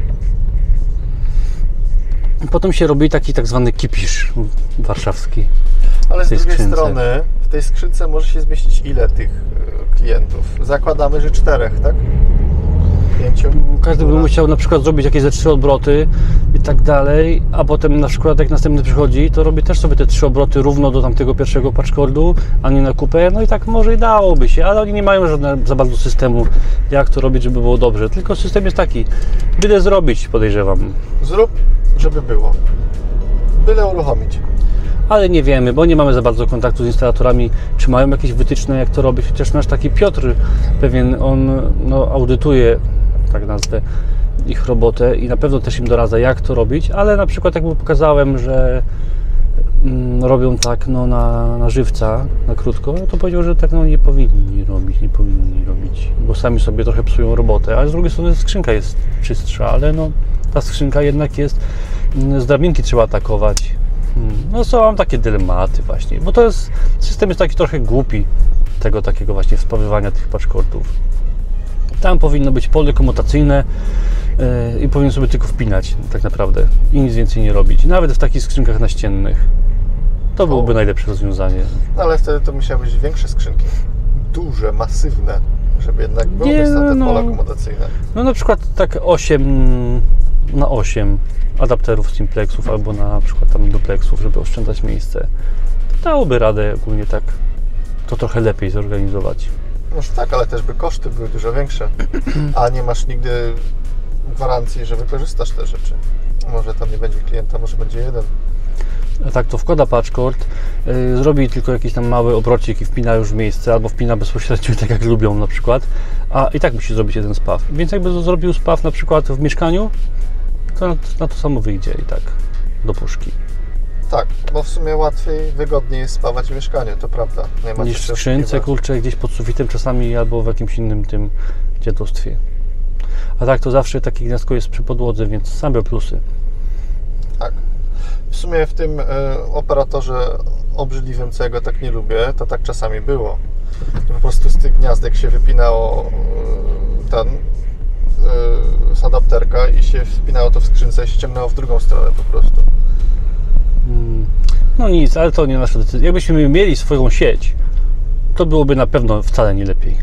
potem się robi taki tak zwany kipisz warszawski. Ale z drugiej strony w tej skrzynce może się zmieścić ile tych klientów? Zakładamy, że 4, tak? 5. Każdy by musiał na przykład zrobić jakieś ze 3 obroty i tak dalej, a potem na przykład jak następny przychodzi, to robi też sobie te 3 obroty równo do tamtego pierwszego patchcordu, a nie na kupę. No i tak może i dałoby się, ale oni nie mają żadnego za bardzo systemu, jak to robić, żeby było dobrze. Tylko system jest taki, byle zrobić, podejrzewam. Zrób, żeby było. Byle uruchomić. Ale nie wiemy, bo nie mamy za bardzo kontaktu z instalatorami, czy mają jakieś wytyczne, jak to robić. Chociaż nasz taki Piotr pewien, on audytuje, tak nazwę, ich robotę i na pewno też im doradza, jak to robić, ale na przykład jak mu pokazałem, że robią tak na żywca, na krótko, no to powiedział, że tak nie powinni robić, bo sami sobie trochę psują robotę, a z drugiej strony skrzynka jest czystsza, ale ta skrzynka jednak jest, z drabinki trzeba atakować. No są takie dylematy właśnie, bo system jest taki trochę głupi, tego takiego właśnie wspawywania tych patchcordów. Tam powinno być pole komutacyjne i powinien sobie tylko wpinać tak naprawdę i nic więcej nie robić, nawet w takich skrzynkach naściennych. To byłoby najlepsze rozwiązanie. No, ale wtedy to musiały być większe skrzynki. Duże, masywne, żeby jednak były te pola akomodacyjne. No na przykład tak 8 na 8 adapterów simplexów albo na przykład tam duplexów, żeby oszczędzać miejsce. To dałoby radę ogólnie tak to trochę lepiej zorganizować. Może tak, ale też by koszty były dużo większe, a nie masz nigdy gwarancji, że wykorzystasz te rzeczy. Może tam nie będzie klienta, może będzie jeden. A tak to wkłada patchcord, zrobi tylko jakiś tam mały obrocik i wpina już w miejsce, albo wpina bezpośrednio, tak jak lubią na przykład, a i tak musi zrobić jeden spaw. Więc jakby zrobił spaw na przykład w mieszkaniu, to na to samo wyjdzie i tak do puszki. Tak, bo w sumie łatwiej, wygodniej jest spawać w mieszkaniu, to prawda. Nie ma Niż co w się skrzynce, oszukiwać. kurczę, gdzieś pod sufitem czasami albo w jakimś innym tym dziadostwie. A tak to zawsze takie gniazdko jest przy podłodze, więc same plusy. Tak. W sumie w tym operatorze obrzydliwym, co ja go tak nie lubię, to tak czasami było. Po prostu z tych gniazdek się wypinało z adapterka i się wpinało to w skrzynce i się ciągnęło w drugą stronę po prostu. No nic, ale to nie nasza decyzja. Jakbyśmy mieli swoją sieć, to byłoby na pewno wcale nie lepiej.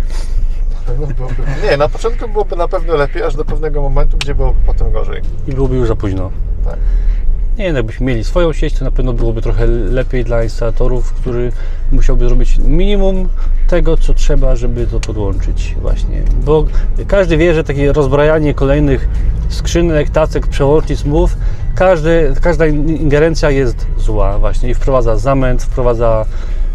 Nie, na początku byłoby na pewno lepiej, aż do pewnego momentu, gdzie byłoby potem gorzej. I byłoby już za późno. Tak. Nie, jakbyśmy mieli swoją sieć, to na pewno byłoby trochę lepiej dla instalatorów, który musiałby zrobić minimum tego, co trzeba, żeby to podłączyć właśnie. Bo każdy wie, że takie rozbrajanie kolejnych skrzynek, tacek, przełącznic, mów, każda ingerencja jest zła właśnie i wprowadza zamęt, wprowadza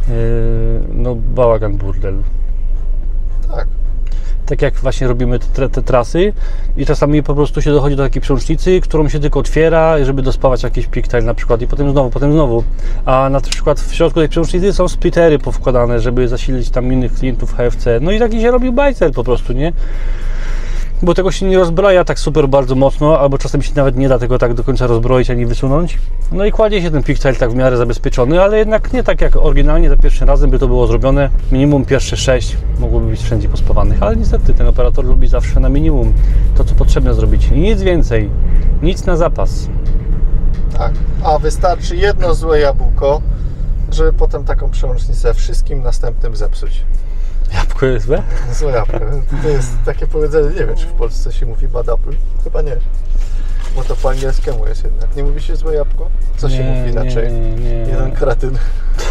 no, bałagan, burdel. Tak. Tak jak właśnie robimy te trasy i czasami po prostu się dochodzi do takiej przełącznicy, którą się tylko otwiera, żeby dospawać jakiś PICTILE na przykład i potem znowu. A na przykład w środku tej przełącznicy są splittery powkładane, żeby zasilić tam innych klientów HFC. No i taki się robi bajzel po prostu, nie? Bo tego się nie rozbraja tak super bardzo mocno, albo czasem się nawet nie da tego tak do końca rozbroić ani wysunąć. No i kładzie się ten PICTILE tak w miarę zabezpieczony, ale jednak nie tak jak oryginalnie za pierwszym razem by to było zrobione. Minimum pierwsze 6 mogłoby być wszędzie pospawanych, ale niestety ten operator lubi zawsze na minimum to, co potrzebne zrobić. I nic więcej, nic na zapas. Tak. A wystarczy jedno złe jabłko, żeby potem taką przełącznicę wszystkim następnym zepsuć. Jabłko jest złe? Złe jabłko. To jest takie powiedzenie, nie wiem, czy w Polsce się mówi bad apple. Chyba nie. Bo to po angielskiemu jest jednak. Nie mówi się złe jabłko? Co się mówi inaczej? Nie. Jeden kretyn.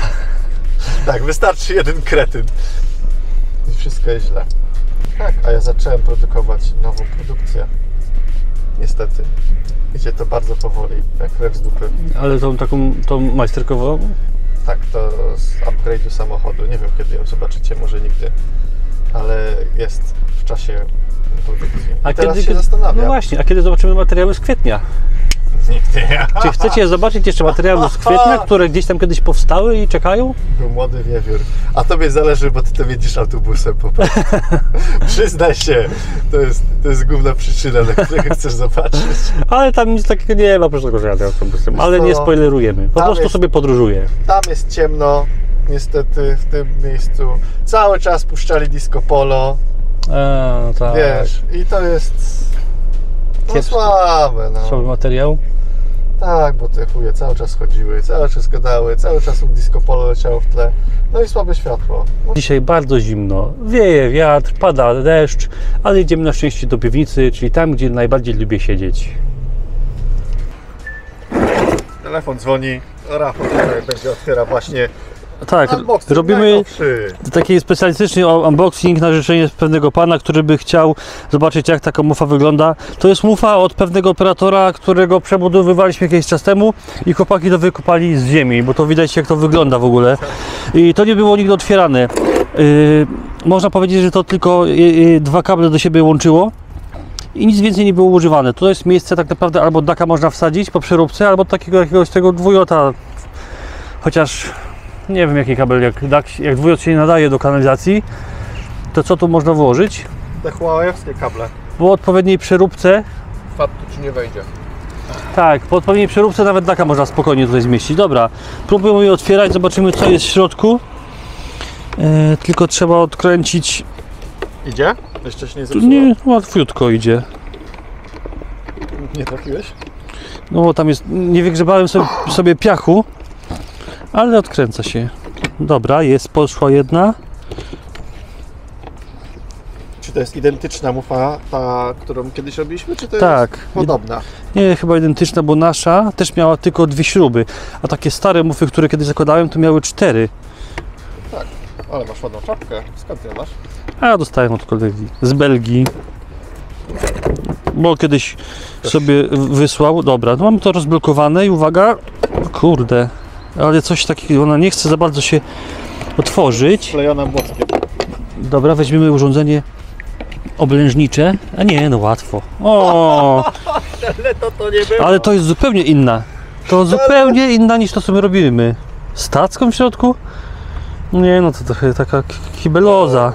Tak, wystarczy jeden kretyn. I wszystko jest źle. Tak, a ja zacząłem produkować nową produkcję. Niestety. Idzie to bardzo powoli, jak krew z dupy. Ale tą majsterkową? Tak, to z upgrade'u samochodu. Nie wiem, kiedy ją zobaczycie, może nigdy. Ale jest w czasie produkcji. I teraz się zastanawiam. No właśnie, a kiedy zobaczymy materiały z kwietnia? Nigdy. Czy chcecie zobaczyć jeszcze materiały z kwietnia, które gdzieś tam kiedyś powstały i czekają? Był młody wiewiór. A tobie zależy, bo ty to jedziesz autobusem po prostu. Przyznaj się, to jest główna przyczyna, dla której chcesz zobaczyć. Ale tam nic takiego nie ma, proszę tego, że jadę autobusem. Ale nie spoilerujemy, po prostu sobie podróżuję. Tam jest ciemno, niestety w tym miejscu. Cały czas puszczali disco polo. No tak. Wiesz, i to jest Kiepsko. słabe. No. Słaby materiał? Tak, bo te chuje cały czas chodziły, cały czas gadały, cały czas disco polo leciało w tle. No i słabe światło. Dzisiaj bardzo zimno, wieje wiatr, pada deszcz, ale idziemy na szczęście do piwnicy, czyli tam, gdzie najbardziej lubię siedzieć. Telefon dzwoni, Rafał tutaj będzie otwierał właśnie Tak, unboxing robimy najnowszy. taki specjalistyczny unboxing na życzenie pewnego pana, który by chciał zobaczyć, jak taka mufa wygląda. To jest mufa od pewnego operatora, którego przebudowywaliśmy jakiś czas temu i chłopaki to wykopali z ziemi, bo to widać, jak to wygląda w ogóle. I to nie było nigdy otwierane. Można powiedzieć, że to tylko dwa kable do siebie łączyło i nic więcej nie było używane. To jest miejsce tak naprawdę, albo daka można wsadzić po przeróbce, albo takiego jakiegoś tego dwujota, chociaż nie wiem, jaki kabel, jak dwujot się nie nadaje do kanalizacji, to co tu można włożyć? Te huawejowskie kable. Po odpowiedniej przeróbce, Fat tu ci nie wejdzie. tak, po odpowiedniej przeróbce nawet daka można spokojnie tutaj zmieścić. Dobra, próbujemy je otwierać, zobaczymy, co jest w środku. Tylko trzeba odkręcić. Idzie? Jeszcze się nie Tu zepsuło? nie, łatwiutko idzie. Nie trafiłeś? No bo tam jest, nie wygrzebałem sobie piachu, Ale odkręca się. Dobra, jest, poszła jedna. Czy to jest identyczna mufa, ta, którą kiedyś robiliśmy, czy to Tak. jest podobna? Nie, chyba identyczna, bo nasza też miała tylko 2 śruby. A takie stare mufy, które kiedyś zakładałem, to miały 4. Ale masz ładną czapkę. Skąd ją masz? A ja dostałem od kolegi z Belgii. Bo kiedyś sobie wysłał. Dobra, no mam to rozblokowane i uwaga. Kurde, ale coś takiego, ona nie chce za bardzo się otworzyć. Klejona młotkiem. Dobra, weźmiemy urządzenie oblężnicze. A nie, no łatwo. O, Ale to nie było. ale to jest zupełnie inna. To zupełnie inna niż to, co my robimy. Z tacką w środku? Nie, no to trochę taka kibeloza.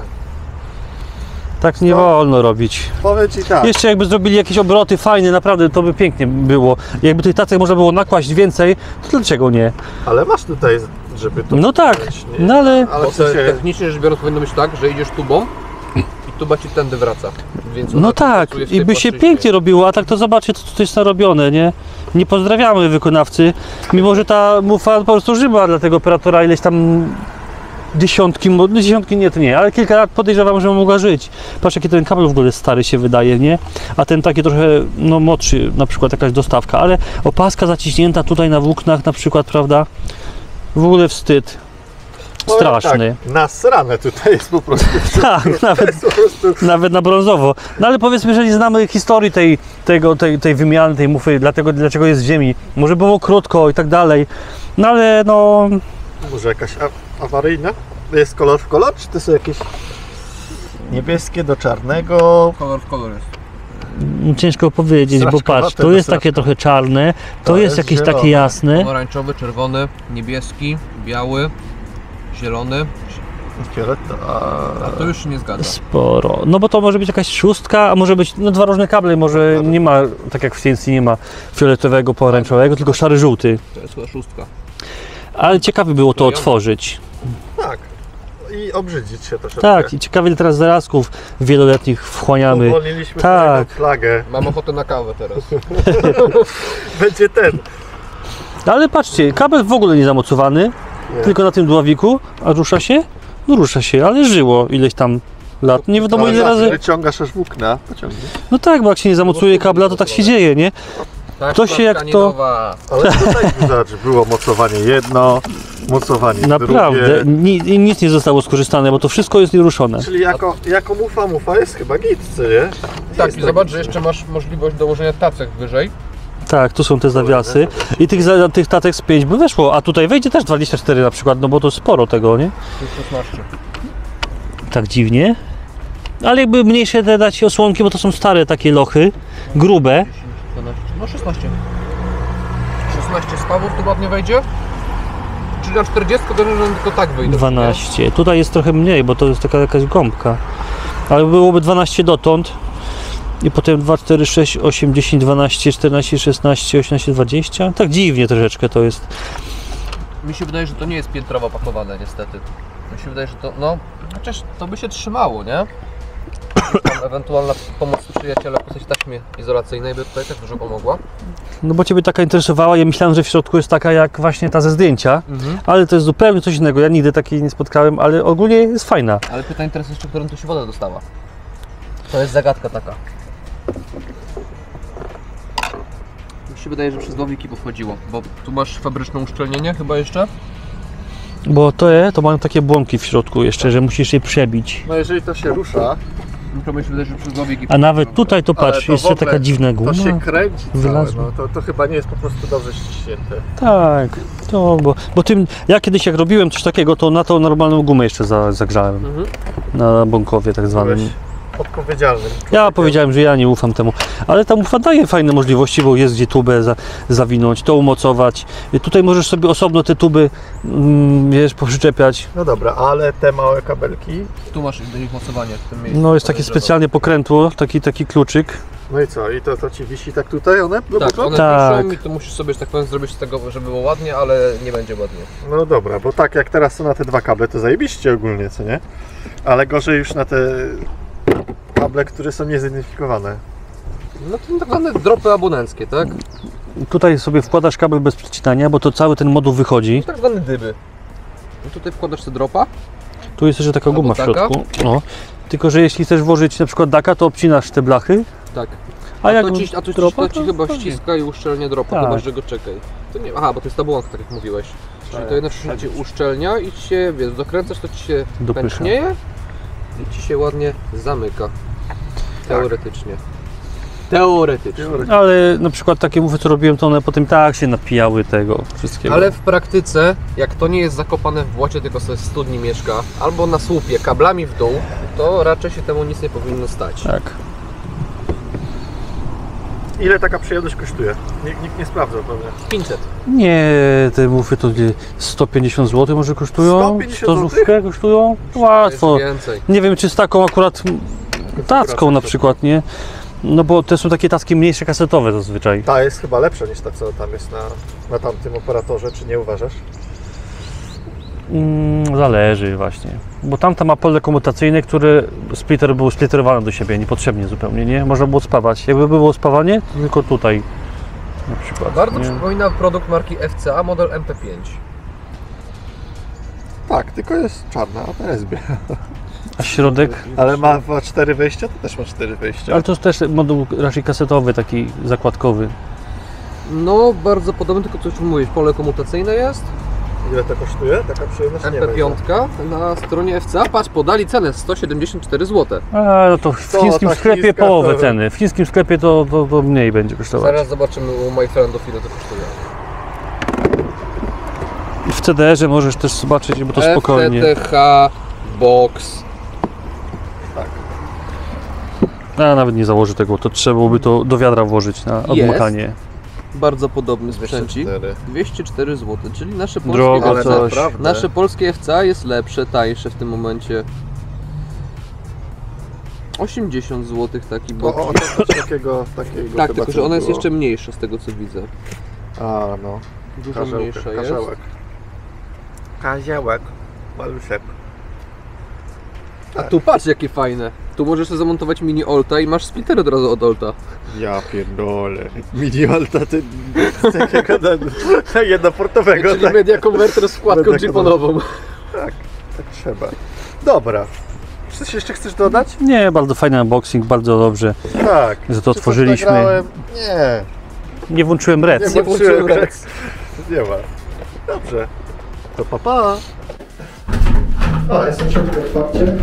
Tak nie wolno robić. Powiem Ci tak. Jeszcze jakby zrobili jakieś obroty fajne, naprawdę to by pięknie było. Jakby tych tacek można było nakłaść więcej, to dlaczego nie? Ale masz tutaj, żeby tu... No tak, nie? no ale Ale Bo w sensie, technicznie rzecz biorąc powinno być tak, że idziesz tubą i tuba ci tędy wraca. Więc no ona tak, pracuje w i tej by się płaszczyźnie. pięknie robiło, a tak to zobaczcie, co tutaj jest narobione, nie? Nie pozdrawiamy wykonawcy, mimo że ta mufa po prostu żyła dla tego operatora ileś tam dziesiątki nie, to nie, ale kilka lat podejrzewam, że mogła żyć. Patrz, jaki ten kabel w ogóle stary się wydaje, nie? A ten taki trochę, no młodszy, na przykład jakaś dostawka, ale opaska zaciśnięta tutaj na włóknach na przykład, prawda? W ogóle wstyd. powiem Straszny. Tak, nasrane tutaj jest po prostu. Tak, nawet, Po prostu nawet na brązowo. No ale powiedzmy, że nie znamy historii tej wymiany, tej mufy, dlaczego jest w ziemi. Może było krótko i tak dalej. No ale no... może jakaś awaryjna? Jest kolor w kolor, czy to są jakieś niebieskie do czarnego? Kolor w kolor jest. Ciężko powiedzieć, bo Straszkowate patrz, to do jest straszka. takie trochę czarne, to To jest jest jakieś zielone. takie jasne. Pomarańczowy, czerwony, niebieski, biały, zielony. Fioletowy. A to już się nie zgadza. Sporo. No bo to może być jakaś szóstka, a może być, no 2 różne kable, może nie ma, tak jak w CNC nie ma fioletowego, pomarańczowego, tylko szary, żółty. To jest chyba 6. Ale ciekawe było to otworzyć. Tak. I obrzydzić się troszeczkę. Tak, i ciekawie ile teraz zarazków wieloletnich wchłaniamy. Uwolniliśmy Tak. tak. Flagę. Mam ochotę na kawę teraz. Będzie ten. Ale patrzcie, kabel w ogóle nie zamocowany, Nie. tylko na tym dławiku, a rusza się? No rusza się, ale żyło ileś tam lat. Nie wiadomo ile razy. Wyciągasz aż włókna. Pociągnie. No tak, bo jak się nie zamocuje kabla, to tak się dzieje, nie? Tak, To się jak to- tkaninowa. Ale tutaj zobacz, było mocowanie jedno, mocowanie Naprawdę, drugie. nic nie zostało skorzystane, bo to wszystko jest nieruszone. Czyli jako mufa jest chyba git, co nie? Tak, Jest i zobacz, że jeszcze masz możliwość dołożenia tacek wyżej. Tak, tu są te zawiasy i tych tatek z 5 by weszło, a tutaj wejdzie też 24 na przykład, no bo to sporo tego, nie? Tu jest 16. Tak dziwnie. Ale jakby mniejsze te dać osłonki, bo to są stare takie lochy, grube. 12, no 16. 16 stawów tu ładnie wejdzie. Czyli na 40 to tylko tak wyjdzie. 12. Tutaj jest trochę mniej, bo to jest taka jakaś gąbka. Ale byłoby 12 dotąd. I potem 2, 4, 6, 8, 10, 12, 14, 16, 18, 20. Tak dziwnie troszeczkę to jest. Mi się wydaje, że to nie jest piętrowo pakowane niestety. Mi się wydaje, że to, no, chociaż to by się trzymało, nie? Tam ewentualna pomoc przyjaciela w postaci taśmy izolacyjnej by tutaj też dużo pomogła. No bo Ciebie taka interesowała, ja myślałem, że w środku jest taka jak właśnie ta ze zdjęcia. Ale to jest zupełnie coś innego. Ja nigdy takiej nie spotkałem, ale ogólnie jest fajna. Ale pytanie teraz jeszcze, którą tu się woda dostała. To jest zagadka taka. Mi się wydaje, że przez dławiki powchodziło, bo tu masz fabryczne uszczelnienie chyba jeszcze. Bo to mają takie błąki w środku jeszcze, że musisz je przebić. No jeżeli to się rusza, To mi się wydaje, że przez dławiki A nawet tutaj to ale patrz, to jest w ogóle taka dziwna guma. to się kręci całe, wylazło. no to chyba nie jest po prostu dobrze ściśnięte. Tak, to, bo tym, ja kiedyś jak robiłem coś takiego, to na to normalną gumę jeszcze zagrzałem. Na bąkowie tak zwanym. Byłeś odpowiedzialnym. Ja powiedziałem, że ja nie ufam temu, ale ta mufa daje fajne możliwości, bo jest gdzie tubę zawinąć, to umocować. I tutaj możesz sobie osobno te tuby wiesz, poprzyczepiać. No dobra, ale te małe kabelki, Tu masz do nich mocowanie w tym miejscu. No jest takie specjalnie pokrętło, taki kluczyk. no i co? I to ci wisi tak tutaj one? do Tak, boku? one Tak. piszą i to musisz sobie, że tak powiem, zrobić z tego, żeby było ładnie, ale nie będzie ładnie. No dobra, bo tak jak teraz są na te dwa kable, to zajebiście ogólnie, co nie? Ale gorzej już na te kable, które są niezidentyfikowane. No to tak zwane dropy abonenckie, tak? tutaj sobie wkładasz kabel bez przecinania, bo to cały ten moduł wychodzi. Tak zwane dyby. I tutaj wkładasz sobie dropa. Tu jest jeszcze taka Albo guma w taka. środku. No. Tylko, że jeśli chcesz włożyć na przykład daka, to obcinasz te blachy. Tak. A jak A to dropa, ci chyba fajnie. ściska i uszczelnia dropa, Tak. chyba że go czekaj. To nie, aha, bo to jest ta błąka, tak jak mówiłeś. Czyli to jednocześnie cię uszczelnia i ci się, wiesz, dokręcasz, to ci się Dopycha. pęcznieje i ci się ładnie zamyka. Teoretycznie. Teoretycznie. Ale na przykład takie mówy, co robiłem, to one potem tak się napijały tego wszystkiego. Ale w praktyce, jak to nie jest zakopane w błocie, tylko sobie w studni mieszka, albo na słupie, kablami w dół, to raczej się temu nic nie powinno stać. Tak. Ile taka przyjemność kosztuje? Nikt nie sprawdza pewnie. 500. Nie, te mufy to 150 zł może kosztują? 150 100 zł kosztują? Łatwo. Jest więcej. Nie wiem, czy z taką akurat tacką na przykład, nie? No bo te są takie tacki mniejsze kasetowe zazwyczaj. Ta jest chyba lepsza niż ta, co tam jest na tamtym operatorze, czy nie uważasz? Zależy właśnie. Bo tamta ma pole komutacyjne, które splitter był splitterowany do siebie, niepotrzebnie zupełnie, nie? Można było spawać. Jakby było spawanie, tylko tutaj na przykład. Bardzo nie? przypomina produkt marki FCA, model MP5. Tak, tylko jest czarna, a teraz biała. A środek? Ale ma 4 wejścia? To też ma 4 wejścia. Ale to jest też moduł raczej kasetowy, taki zakładkowy. No, bardzo podobny, tylko coś mówisz, pole komutacyjne jest. Ile to kosztuje? Taka przyjemność? Nie wiem. MP5 na stronie FCA, patrz, podali cenę 174 zł. A, no to w To chińskim ta sklepie chińska połowę to- ceny. W chińskim sklepie to mniej będzie kosztować. Zaraz zobaczymy u moich friendów, ile to kosztuje. W CDR-ze możesz też zobaczyć, bo to spokojnie. FTTH Box. Ja nawet nie założę tego, to trzeba byłoby to do wiadra włożyć na odmokanie. Bardzo podobny sprzęcik. 204. 204 zł, czyli nasze polskie Drogo Ale FCA. coś. naprawdę. Nasze polskie FCA jest lepsze, tańsze w tym momencie. 80 zł taki O, box. o, takiego Tak, chyba tylko że coś ona jest było. jeszcze mniejsza z tego co widzę. A, no. Dużo mniejsza jest. Karzełek. Kaziełek. Maluszek. A tu patrz jakie fajne. Tu możesz sobie zamontować mini Olta i masz splitter od razu od Olta. Ja pierdolę. Mini Alta, ty takiego jednoportowego. Czyli Tak, media konwerter z wkładką Media chipponową. tak trzeba. Dobra. Coś jeszcze chcesz dodać? Nie, bardzo fajny unboxing, bardzo dobrze. Tak. Że to Czy coś otworzyliśmy. nagrałem? Nie. Nie włączyłem rec. Nie włączyłem włączyłem rec. Nie ma. Dobrze. To pa pa. O, jest troszeczkę otwarcie.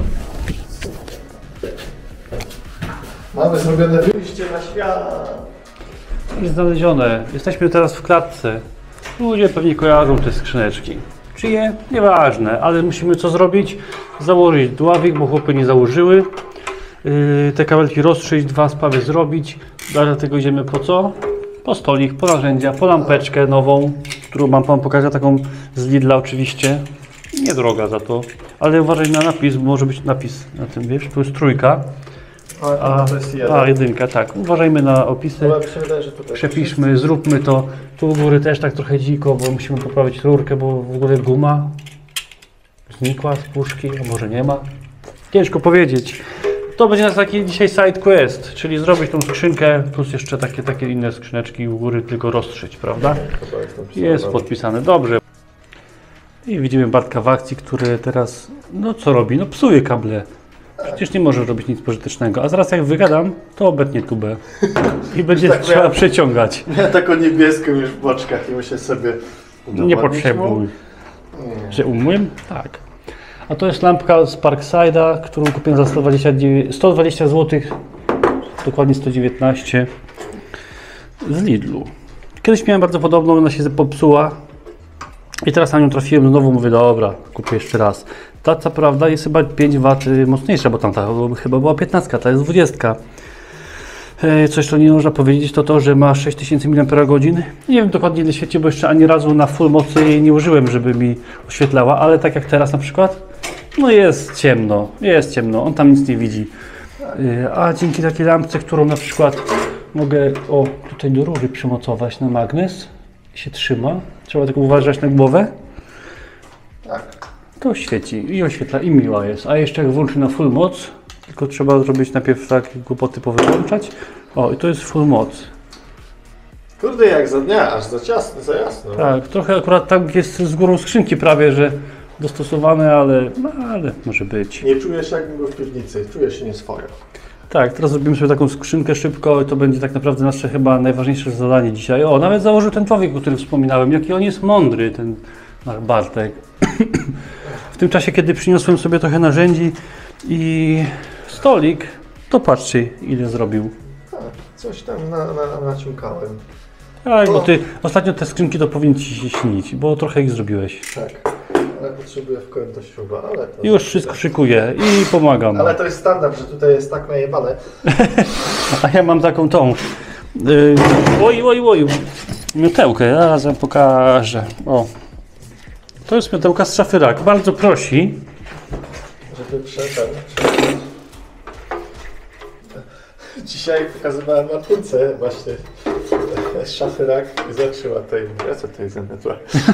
Mamy zrobione wyjście na świat. I znalezione. Jesteśmy teraz w klatce. Ludzie pewnie kojarzą te skrzyneczki. Czyje? Nieważne, ale musimy co zrobić? Założyć dławik, bo chłopy nie założyły. Te kabelki rozszyć, dwa spawy zrobić. Dlatego idziemy po co? Po stolik, po narzędzia, po lampeczkę nową, którą mam Wam pokazać, taką z Lidla oczywiście. Niedroga za to, ale uważaj na napis, bo może być napis na tym, wiesz, tu jest trójka. To jest jeden. A, jedynka, tak. Uważajmy na opisy. Ale mi się wydaje, że tutaj Przepiszmy, zróbmy to. Tu u góry też tak trochę dziko, bo musimy poprawić rurkę, bo w ogóle guma znikła z puszki, a może nie ma. Ciężko powiedzieć. To będzie nas taki dzisiaj side quest, czyli zrobić tą skrzynkę, plus jeszcze takie inne skrzyneczki u góry, tylko rozszyć, prawda? Jest podpisane, dobrze. I widzimy Bartka w akcji, który teraz, no co robi? No psuje kable. Przecież nie może robić nic pożytecznego. A zaraz jak wygadam, to obetnie tubę. I będzie tak trzeba miałem. przeciągać. Ja taką niebieską już w boczkach i muszę sobie Nie potrzebuj. Że umyłem? Tak. A to jest lampka z Parkside'a, którą kupiłem za 120 zł, dokładnie 119 z Lidlu. Kiedyś miałem bardzo podobną, ona się popsuła i teraz na nią trafiłem znowu, mówię dobra, kupię jeszcze raz. Ta co prawda jest chyba 5 W mocniejsza, bo tamta chyba była 15, ta jest 20. Coś, co nie można powiedzieć, to to, że ma 6000 mAh. Nie wiem dokładnie ile świeci, bo jeszcze ani razu na full mocy jej nie użyłem, żeby mi oświetlała, ale tak jak teraz na przykład, no jest ciemno, on tam nic nie widzi. A dzięki takiej lampce, którą na przykład mogę tutaj do rury przymocować na magnes i się trzyma, trzeba tylko uważać na głowę, to świeci i oświetla i miła jest. A jeszcze jak włączy na full moc, tylko trzeba zrobić najpierw takie głupoty powyłączać. O, i to jest full moc. Kurde, jak za dnia, aż za ciasno, za jasno. Tak, trochę akurat tak jest z górą skrzynki prawie, że dostosowane, ale może być. Nie czujesz, jakbym był w piwnicy, czujesz się nieswojo. Tak, teraz zrobimy sobie taką skrzynkę szybko i to będzie tak naprawdę nasze chyba najważniejsze zadanie dzisiaj. O, nawet założył ten człowiek, o którym wspominałem, jaki on jest mądry, ten nasz Bartek. W tym czasie, kiedy przyniosłem sobie trochę narzędzi i stolik, to patrzcie, ile zrobił. Tak, coś tam naciąkałem. Tak, bo ty ostatnio te skrzynki to powinny ci się śnić, bo trochę ich zrobiłeś. Tak, ale potrzebuję w końcu śruba, ale to... Już wszystko szykuję i pomagam. Ale to jest standard, że tutaj jest tak najebane. A ja mam taką tą... Oj, miotełkę, zaraz wam pokażę. O. To jest miotełka z szafy Rak. Bardzo prosi. Żeby Dzisiaj pokazywałem Martynce właśnie z szafy Rak i zobaczyła tej... Ja co to jest za metła?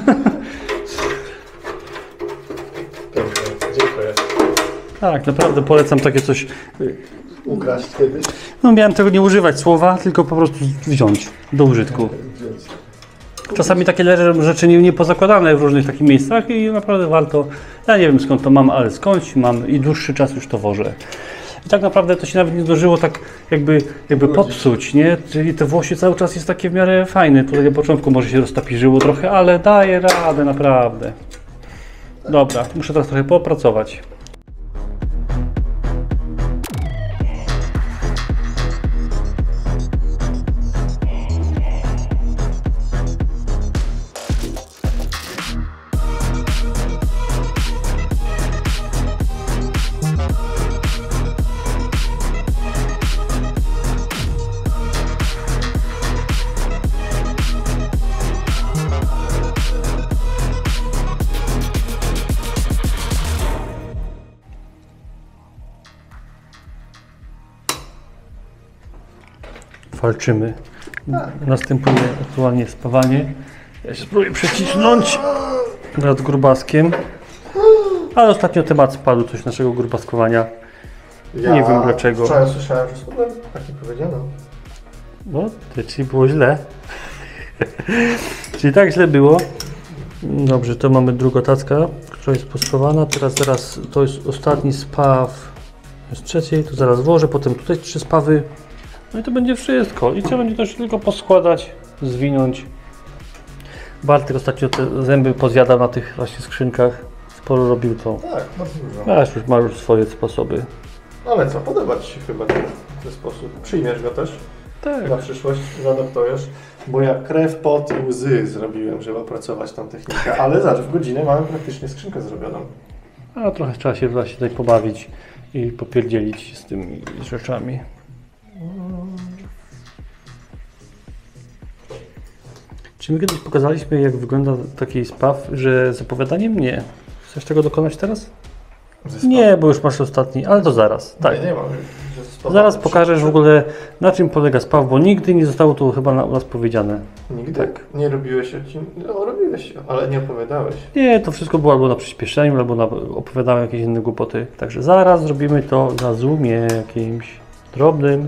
Dziękuję. Tak, naprawdę polecam takie coś. Ukraść kiedyś? No miałem tego nie używać słowa, tylko po prostu wziąć do użytku. Czasami takie leżą rzeczy nie pozakładane w różnych takich miejscach i naprawdę warto. Ja nie wiem skąd to mam, ale skądś mam i dłuższy czas już to wożę. I tak naprawdę to się nawet nie zdążyło tak jakby popsuć, nie? Czyli te włosie cały czas jest takie w miarę fajne. Tutaj na początku może się roztapiżyło trochę, ale daje radę naprawdę. Dobra, muszę teraz trochę popracować. Walczymy. Następuje aktualnie spawanie. Ja się spróbuję przecisnąć nad grubaskiem. Ale ostatnio temat spadł coś naszego grubaskowania. Nie wiem dlaczego. Wczoraj słyszałem, że spadłem. Tak mi powiedziano. No, czyli było źle. Czyli tak źle było. Dobrze, to mamy drugą tackę, która jest pospawana. Teraz to jest ostatni spaw z trzeciej. Tu zaraz włożę, potem tutaj 3 spawy. No i to będzie wszystko. I trzeba będzie to już tylko poskładać, zwinąć. Bartek ostatnio te zęby pozjadał na tych właśnie skrzynkach. Sporo robił to. Tak, bardzo dużo. Ma już swoje sposoby. Ale co, podoba Ci się chyba ten sposób. Przyjmiesz go też? Tak. Na przyszłość zaadoptujesz. Bo ja krew, pot i łzy zrobiłem, żeby opracować tą technikę. Ale zaraz w godzinę mamy praktycznie skrzynkę zrobioną. A trochę trzeba się właśnie tutaj pobawić i popierdzielić z tymi rzeczami. Czy my kiedyś pokazaliśmy, jak wygląda taki spaw, że z opowiadaniem? Nie. Chcesz tego dokonać teraz? Nie, bo już masz ostatni, ale to zaraz. Tak. Nie mam. Zaraz pokażesz w ogóle, na czym polega spaw, bo nigdy nie zostało to chyba u nas powiedziane. Nigdy? Tak. Nie robiłeś odcinka? No, robiłeś, ale nie opowiadałeś. Nie, to wszystko było albo na przyspieszeniu, albo opowiadałem jakieś inne głupoty. Także zaraz zrobimy to na zoomie jakimś drobnym.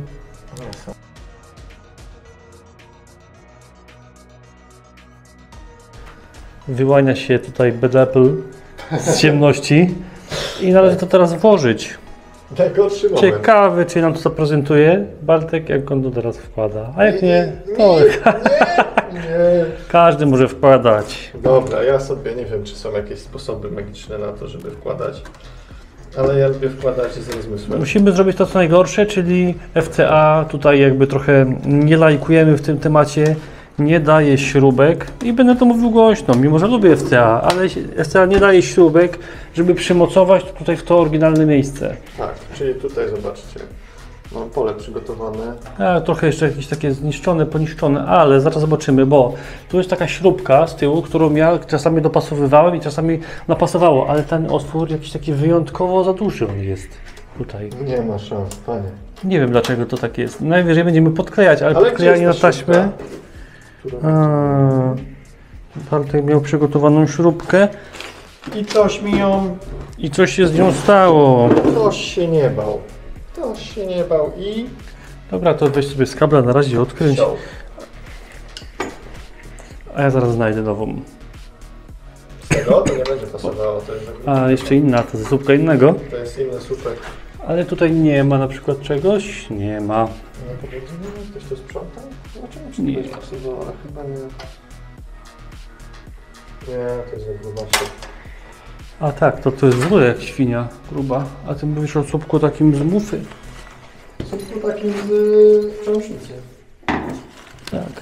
Wyłania się tutaj Bad Apple z ciemności i należy to teraz włożyć. Najgorszy moment. Ciekawy, czy nam to zaprezentuje Bartek, jak on to teraz wkłada. A jak nie, to Nie. każdy może wkładać. Dobra, ja sobie nie wiem, czy są jakieś sposoby magiczne na to, żeby wkładać. Ale ja lubię wkładać z rozmysłem. Musimy zrobić to, co najgorsze, czyli FCA tutaj jakby trochę nie lajkujemy w tym temacie, nie daje śrubek i będę to mówił głośno, mimo że lubię FCA, ale FCA nie daje śrubek, żeby przymocować tutaj w to oryginalne miejsce. Tak, czyli tutaj zobaczcie, mam pole przygotowane. A, trochę jeszcze jakieś takie zniszczone, poniszczone, ale zaraz zobaczymy, bo tu jest taka śrubka z tyłu, którą ja czasami dopasowywałem i czasami napasowało, ale ten otwór jakiś taki wyjątkowo za duży on jest tutaj. Nie ma szans, panie. Nie wiem dlaczego to tak jest. Najwyżej będziemy podklejać, ale podklejanie na taśmę. Bartek miał przygotowaną śrubkę I coś mi ją... i coś się z nią stało. Ktoś się nie bał. Ktoś się nie bał i... Dobra, to weź sobie z kabla na razie odkręć. Wziął. A ja zaraz znajdę nową. Z tego to nie będzie pasowało, to jest za grube. A jeszcze inna, to jest słupka innego. To jest inny słupek. Ale tutaj nie ma na przykład czegoś? Nie ma. No to będzie, nie, ktoś to sprzątał? Zobaczymy, czy to Nie. będzie pasowało, ale chyba nie. Nie, to jest za grubasie. A tak, to jest w ogóle jak świnia gruba. A ty mówisz o słupku takim z mufy. Są tu takim z przełącznicy. Tak.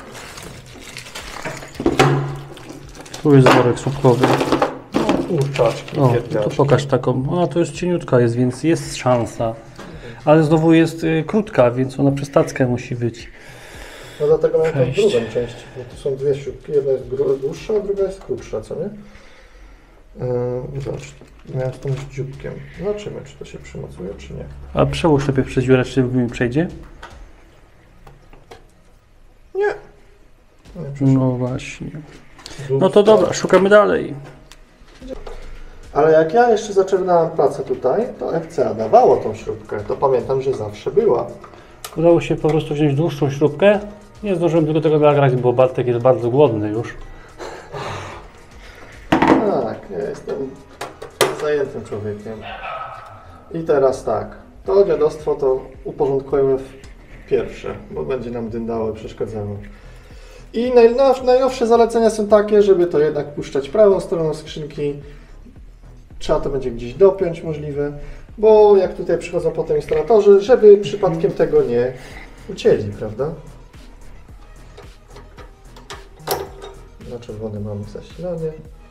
Tu jest worek słupkowy. Kurczaczki, O, to pokaż taką. Ona to już cieniutka jest, więc jest szansa. Ale znowu jest krótka, więc ona przez tackę musi być. No dlatego mam tą Przejść. drugą część, bo tu są dwie śrubki, jedna jest dłuższa, a druga jest krótsza, co nie? Zobacz, miałem z tym dzióbkiem. Zobaczymy, czy to się przymocuje, czy nie. A przełóż sobie przez dziurę, czy mi przejdzie? Nie. Nie przeszło. No właśnie. No to dobra, szukamy dalej. Ale jak ja jeszcze zaczynałem pracę tutaj, to FCA dawało tą śrubkę. To pamiętam, że zawsze była. Udało się po prostu wziąć dłuższą śrubkę. Nie zdążyłem tylko tego nagrać, bo Bartek jest bardzo głodny już. Tak, ja jestem zajętym człowiekiem. I teraz tak, to dziadostwo to uporządkujemy w pierwsze, bo będzie nam dyndało i przeszkadzało. I najnowsze zalecenia są takie, żeby to jednak puszczać prawą stroną skrzynki. Trzeba to będzie gdzieś dopiąć możliwe, bo jak tutaj przychodzą potem instalatorzy, żeby przypadkiem tego nie ucięli, prawda? Na czerwone mamy zasilanie.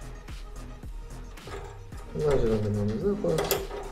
Na zielony mamy zapas.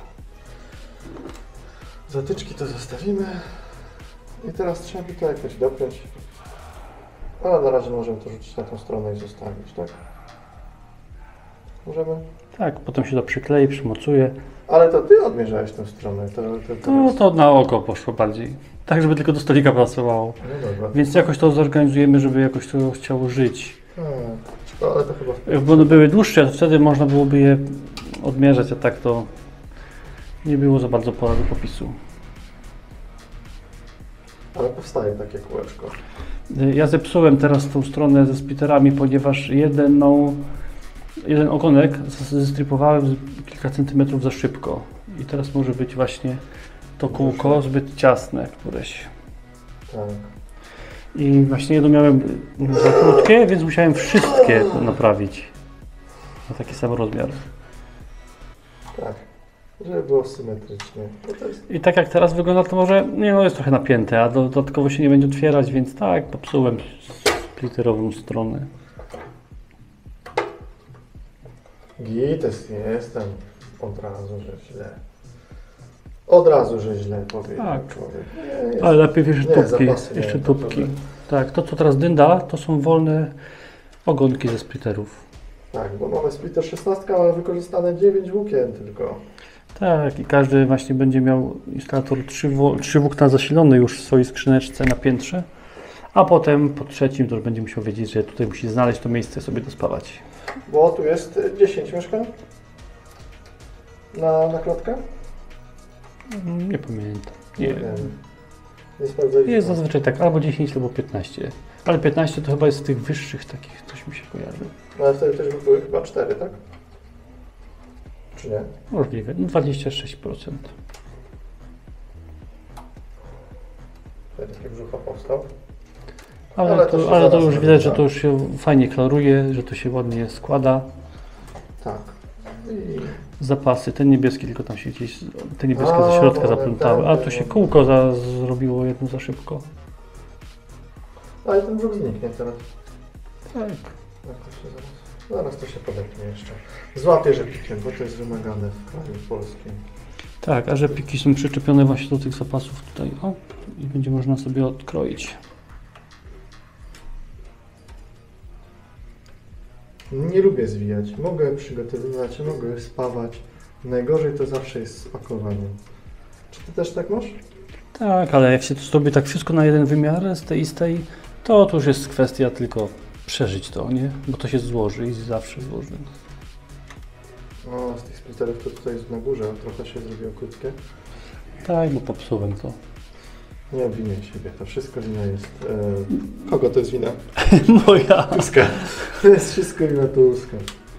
Zatyczki to zostawimy. I teraz trzeba by to jakoś dopiąć. Ale na razie możemy to rzucić na tą stronę i zostawić, tak? Możemy? Tak, potem się to przyklei, przymocuje. Ale to ty odmierzałeś tę stronę. No to na oko poszło bardziej. Tak, żeby tylko do stolika pasowało. No dobra. Więc jakoś to zorganizujemy, żeby jakoś to chciało żyć. Ale to chyba... Jakby one były dłuższe, to wtedy można byłoby je odmierzać, a tak to nie było za bardzo pola do popisu. Ale powstaje takie kółeczko. Ja zepsułem teraz tą stronę ze splitterami, ponieważ jeden ogonek zestrypowałem kilka centymetrów za szybko. I teraz może być właśnie to kółko zbyt ciasne któreś. Tak. I właśnie jedno miałem za krótkie, więc musiałem wszystkie naprawić na taki sam rozmiar. Tak. Żeby było symetrycznie. To jest... I tak jak teraz wygląda, to może jest trochę napięte, a dodatkowo się nie będzie otwierać, więc tak, popsułem splitterową stronę. Gites jestem. Od razu, że źle. Od razu, że źle powiedział Tak. człowiek. Ale lepiej wiesz, nie, tubki, zapasy jeszcze miałem, tubki. naprawdę. Tak, to co teraz dynda, to są wolne ogonki ze splitterów. Tak, bo mamy splitter 16, ale wykorzystane 9 włókien tylko. Tak, i każdy właśnie będzie miał instalator 3 włókna zasilone już w swojej skrzyneczce na piętrze, a potem po trzecim to już będzie musiał wiedzieć, że tutaj musi znaleźć to miejsce sobie dospawać. Bo tu jest 10 mieszkań na klatkę? Nie pamiętam. Nie. Nie sprawdzaliśmy. Jest zazwyczaj tak, albo 10, albo 15. Ale 15 to chyba jest z tych wyższych takich, coś mi się kojarzy. No, ale wtedy też by były chyba 4, tak? Czy nie? Możliwe, no 26%. Wtedy taki brzucha powstał. Ale Ale to się to zaraz już widać, że nagrywa. to już się fajnie klaruje, że to się ładnie składa. Tak. I Zapasy, ten niebieski tylko tam się gdzieś, te niebieskie A, ze środka one zaplątały, a tu się ten, kółko zrobiło jedno za szybko. ale ten brzuch zniknie teraz. Tak. Jakoś się zaraz to się podepnie jeszcze. Złapię rzepikiem, bo to jest wymagane w kraju polskim. Tak, a rzepiki są przyczepione właśnie do tych zapasów tutaj, o, i będzie można sobie odkroić. Nie lubię zwijać. Mogę przygotowywać, mogę spawać. Najgorzej to zawsze jest z pakowaniem. Czy ty też tak masz? Tak, ale jak się to zrobi tak wszystko na jeden wymiar z tej i z tej, to już jest kwestia tylko przeżyć to, nie? Bo to się złoży i zawsze złoży. No, z tych splitterów to tutaj jest na górze, trochę się zrobiło krótkie. Tak, bo popsułem to. Nie obwiniaj siebie, to wszystko wina jest... Kogo to jest wina? Moja. Tuska. To jest wszystko wina Tuska.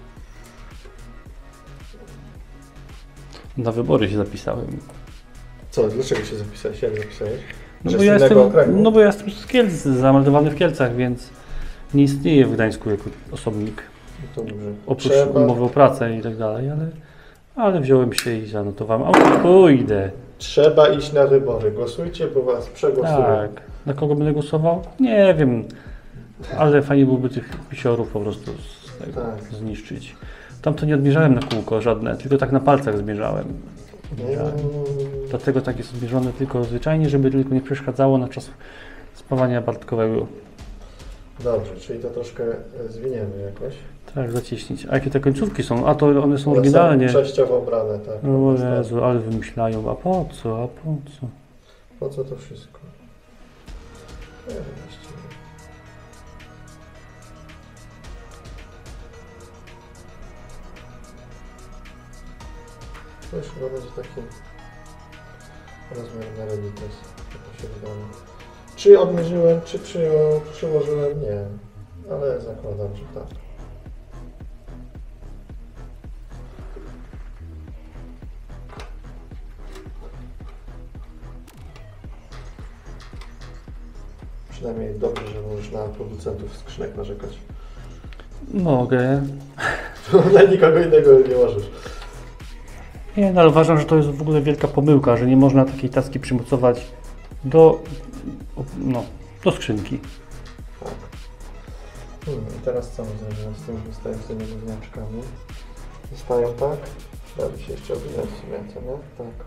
Na wybory się zapisałem. Co? Dlaczego się zapisałeś? Jak zapisałeś? No Że bo, z ja innego jestem, okręgu? no bo ja jestem z Kielc, zameldowany w Kielcach, więc nie istnieje w Gdańsku jako osobnik. To dobrze. Oprócz Trzeba, umowy o pracę i tak dalej, ale wziąłem się i zanotowałem. A pójdę. trzeba iść na wybory. Głosujcie, bo was przegłosują. Tak. Na kogo będę głosował? Nie wiem. Ale fajnie byłoby tych pisiorów po prostu Tak. zniszczyć. Tam to nie odmierzałem na kółko żadne, tylko tak na palcach zmierzałem. Dlatego tak jest zmierzone tylko zwyczajnie, żeby tylko nie przeszkadzało na czas spawania Bartkowego. Dobrze, czyli to troszkę zwiniemy jakoś. Tak, zacieśnić. A jakie te końcówki są? A to one są One oryginalnie. są przejściowo brane, tak. O Jezu, ale wymyślają. A po co? A po co? Po co to wszystko? Nie wiem właściwie. To już chyba będzie taki rozmiar na Reddites, jak mi się wydaje. Czy odmierzyłem, czy przyłożyłem? Nie. Ale zakładam, że tak. Przynajmniej dobrze, że możesz na producentów skrzynek narzekać. Mogę. Na nikogo innego nie możesz. Nie, no, ale uważam, że to jest w ogóle wielka pomyłka, że nie można takiej taski przymocować do skrzynki. Tak. I teraz co my zrobimy z tym wystającymi gówniaczkami? Zostają tak? Dały się jeszcze obwinąć w sumie, co nie? Tak.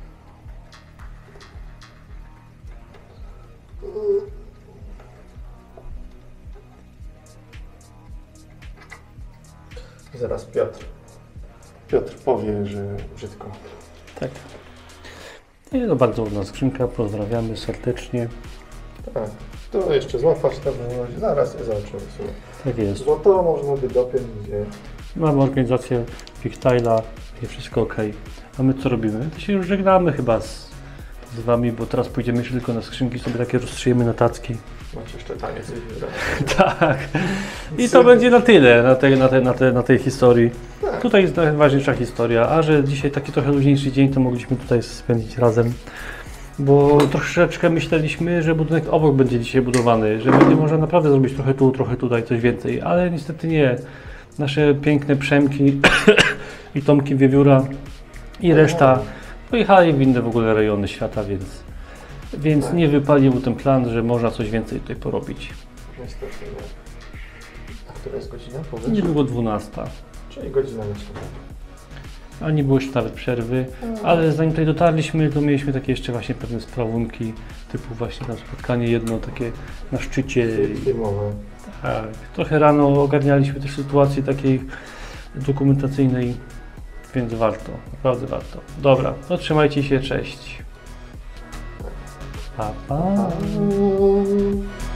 Zaraz Piotr powie, że brzydko. Tak. Nie, no bardzo ładna skrzynka, pozdrawiamy serdecznie. Tak. To jeszcze złapasz tam, zaraz je zobaczymy sobie. Tak jest. Bo to można by dopiąć gdzie. Mamy organizację Pictile'a i wszystko ok. A my co robimy? To się już żegnamy chyba z Wami, bo teraz pójdziemy jeszcze tylko na skrzynki, sobie takie rozszyjemy na tacki. Macie jeszcze tanie coś wybrać. Tak. I to będzie na tyle, na tej historii. Tak. Tutaj jest najważniejsza historia, a że dzisiaj taki trochę luźniejszy dzień, to mogliśmy tutaj spędzić razem. Bo troszeczkę myśleliśmy, że budynek obok będzie dzisiaj budowany, że będzie można naprawdę zrobić trochę tu, trochę tutaj, coś więcej, ale niestety nie. Nasze piękne Przemki i Tomki Wiewióra i reszta pojechali w inne w ogóle rejony świata, więc nie wypalił ten plan, że można coś więcej tutaj porobić. Niestety nie. A która jest godzina? Powiedz. Nie było 12, Czyli godzina na śniadanie. a nie było jeszcze nawet przerwy, ale zanim tutaj dotarliśmy, to mieliśmy takie jeszcze właśnie pewne sprawunki, typu właśnie tam spotkanie jedno takie na szczycie. Filmowe. Tak, trochę rano ogarnialiśmy też sytuację takiej dokumentacyjnej, więc warto, naprawdę warto. Dobra, to trzymajcie się, cześć. Pa, pa.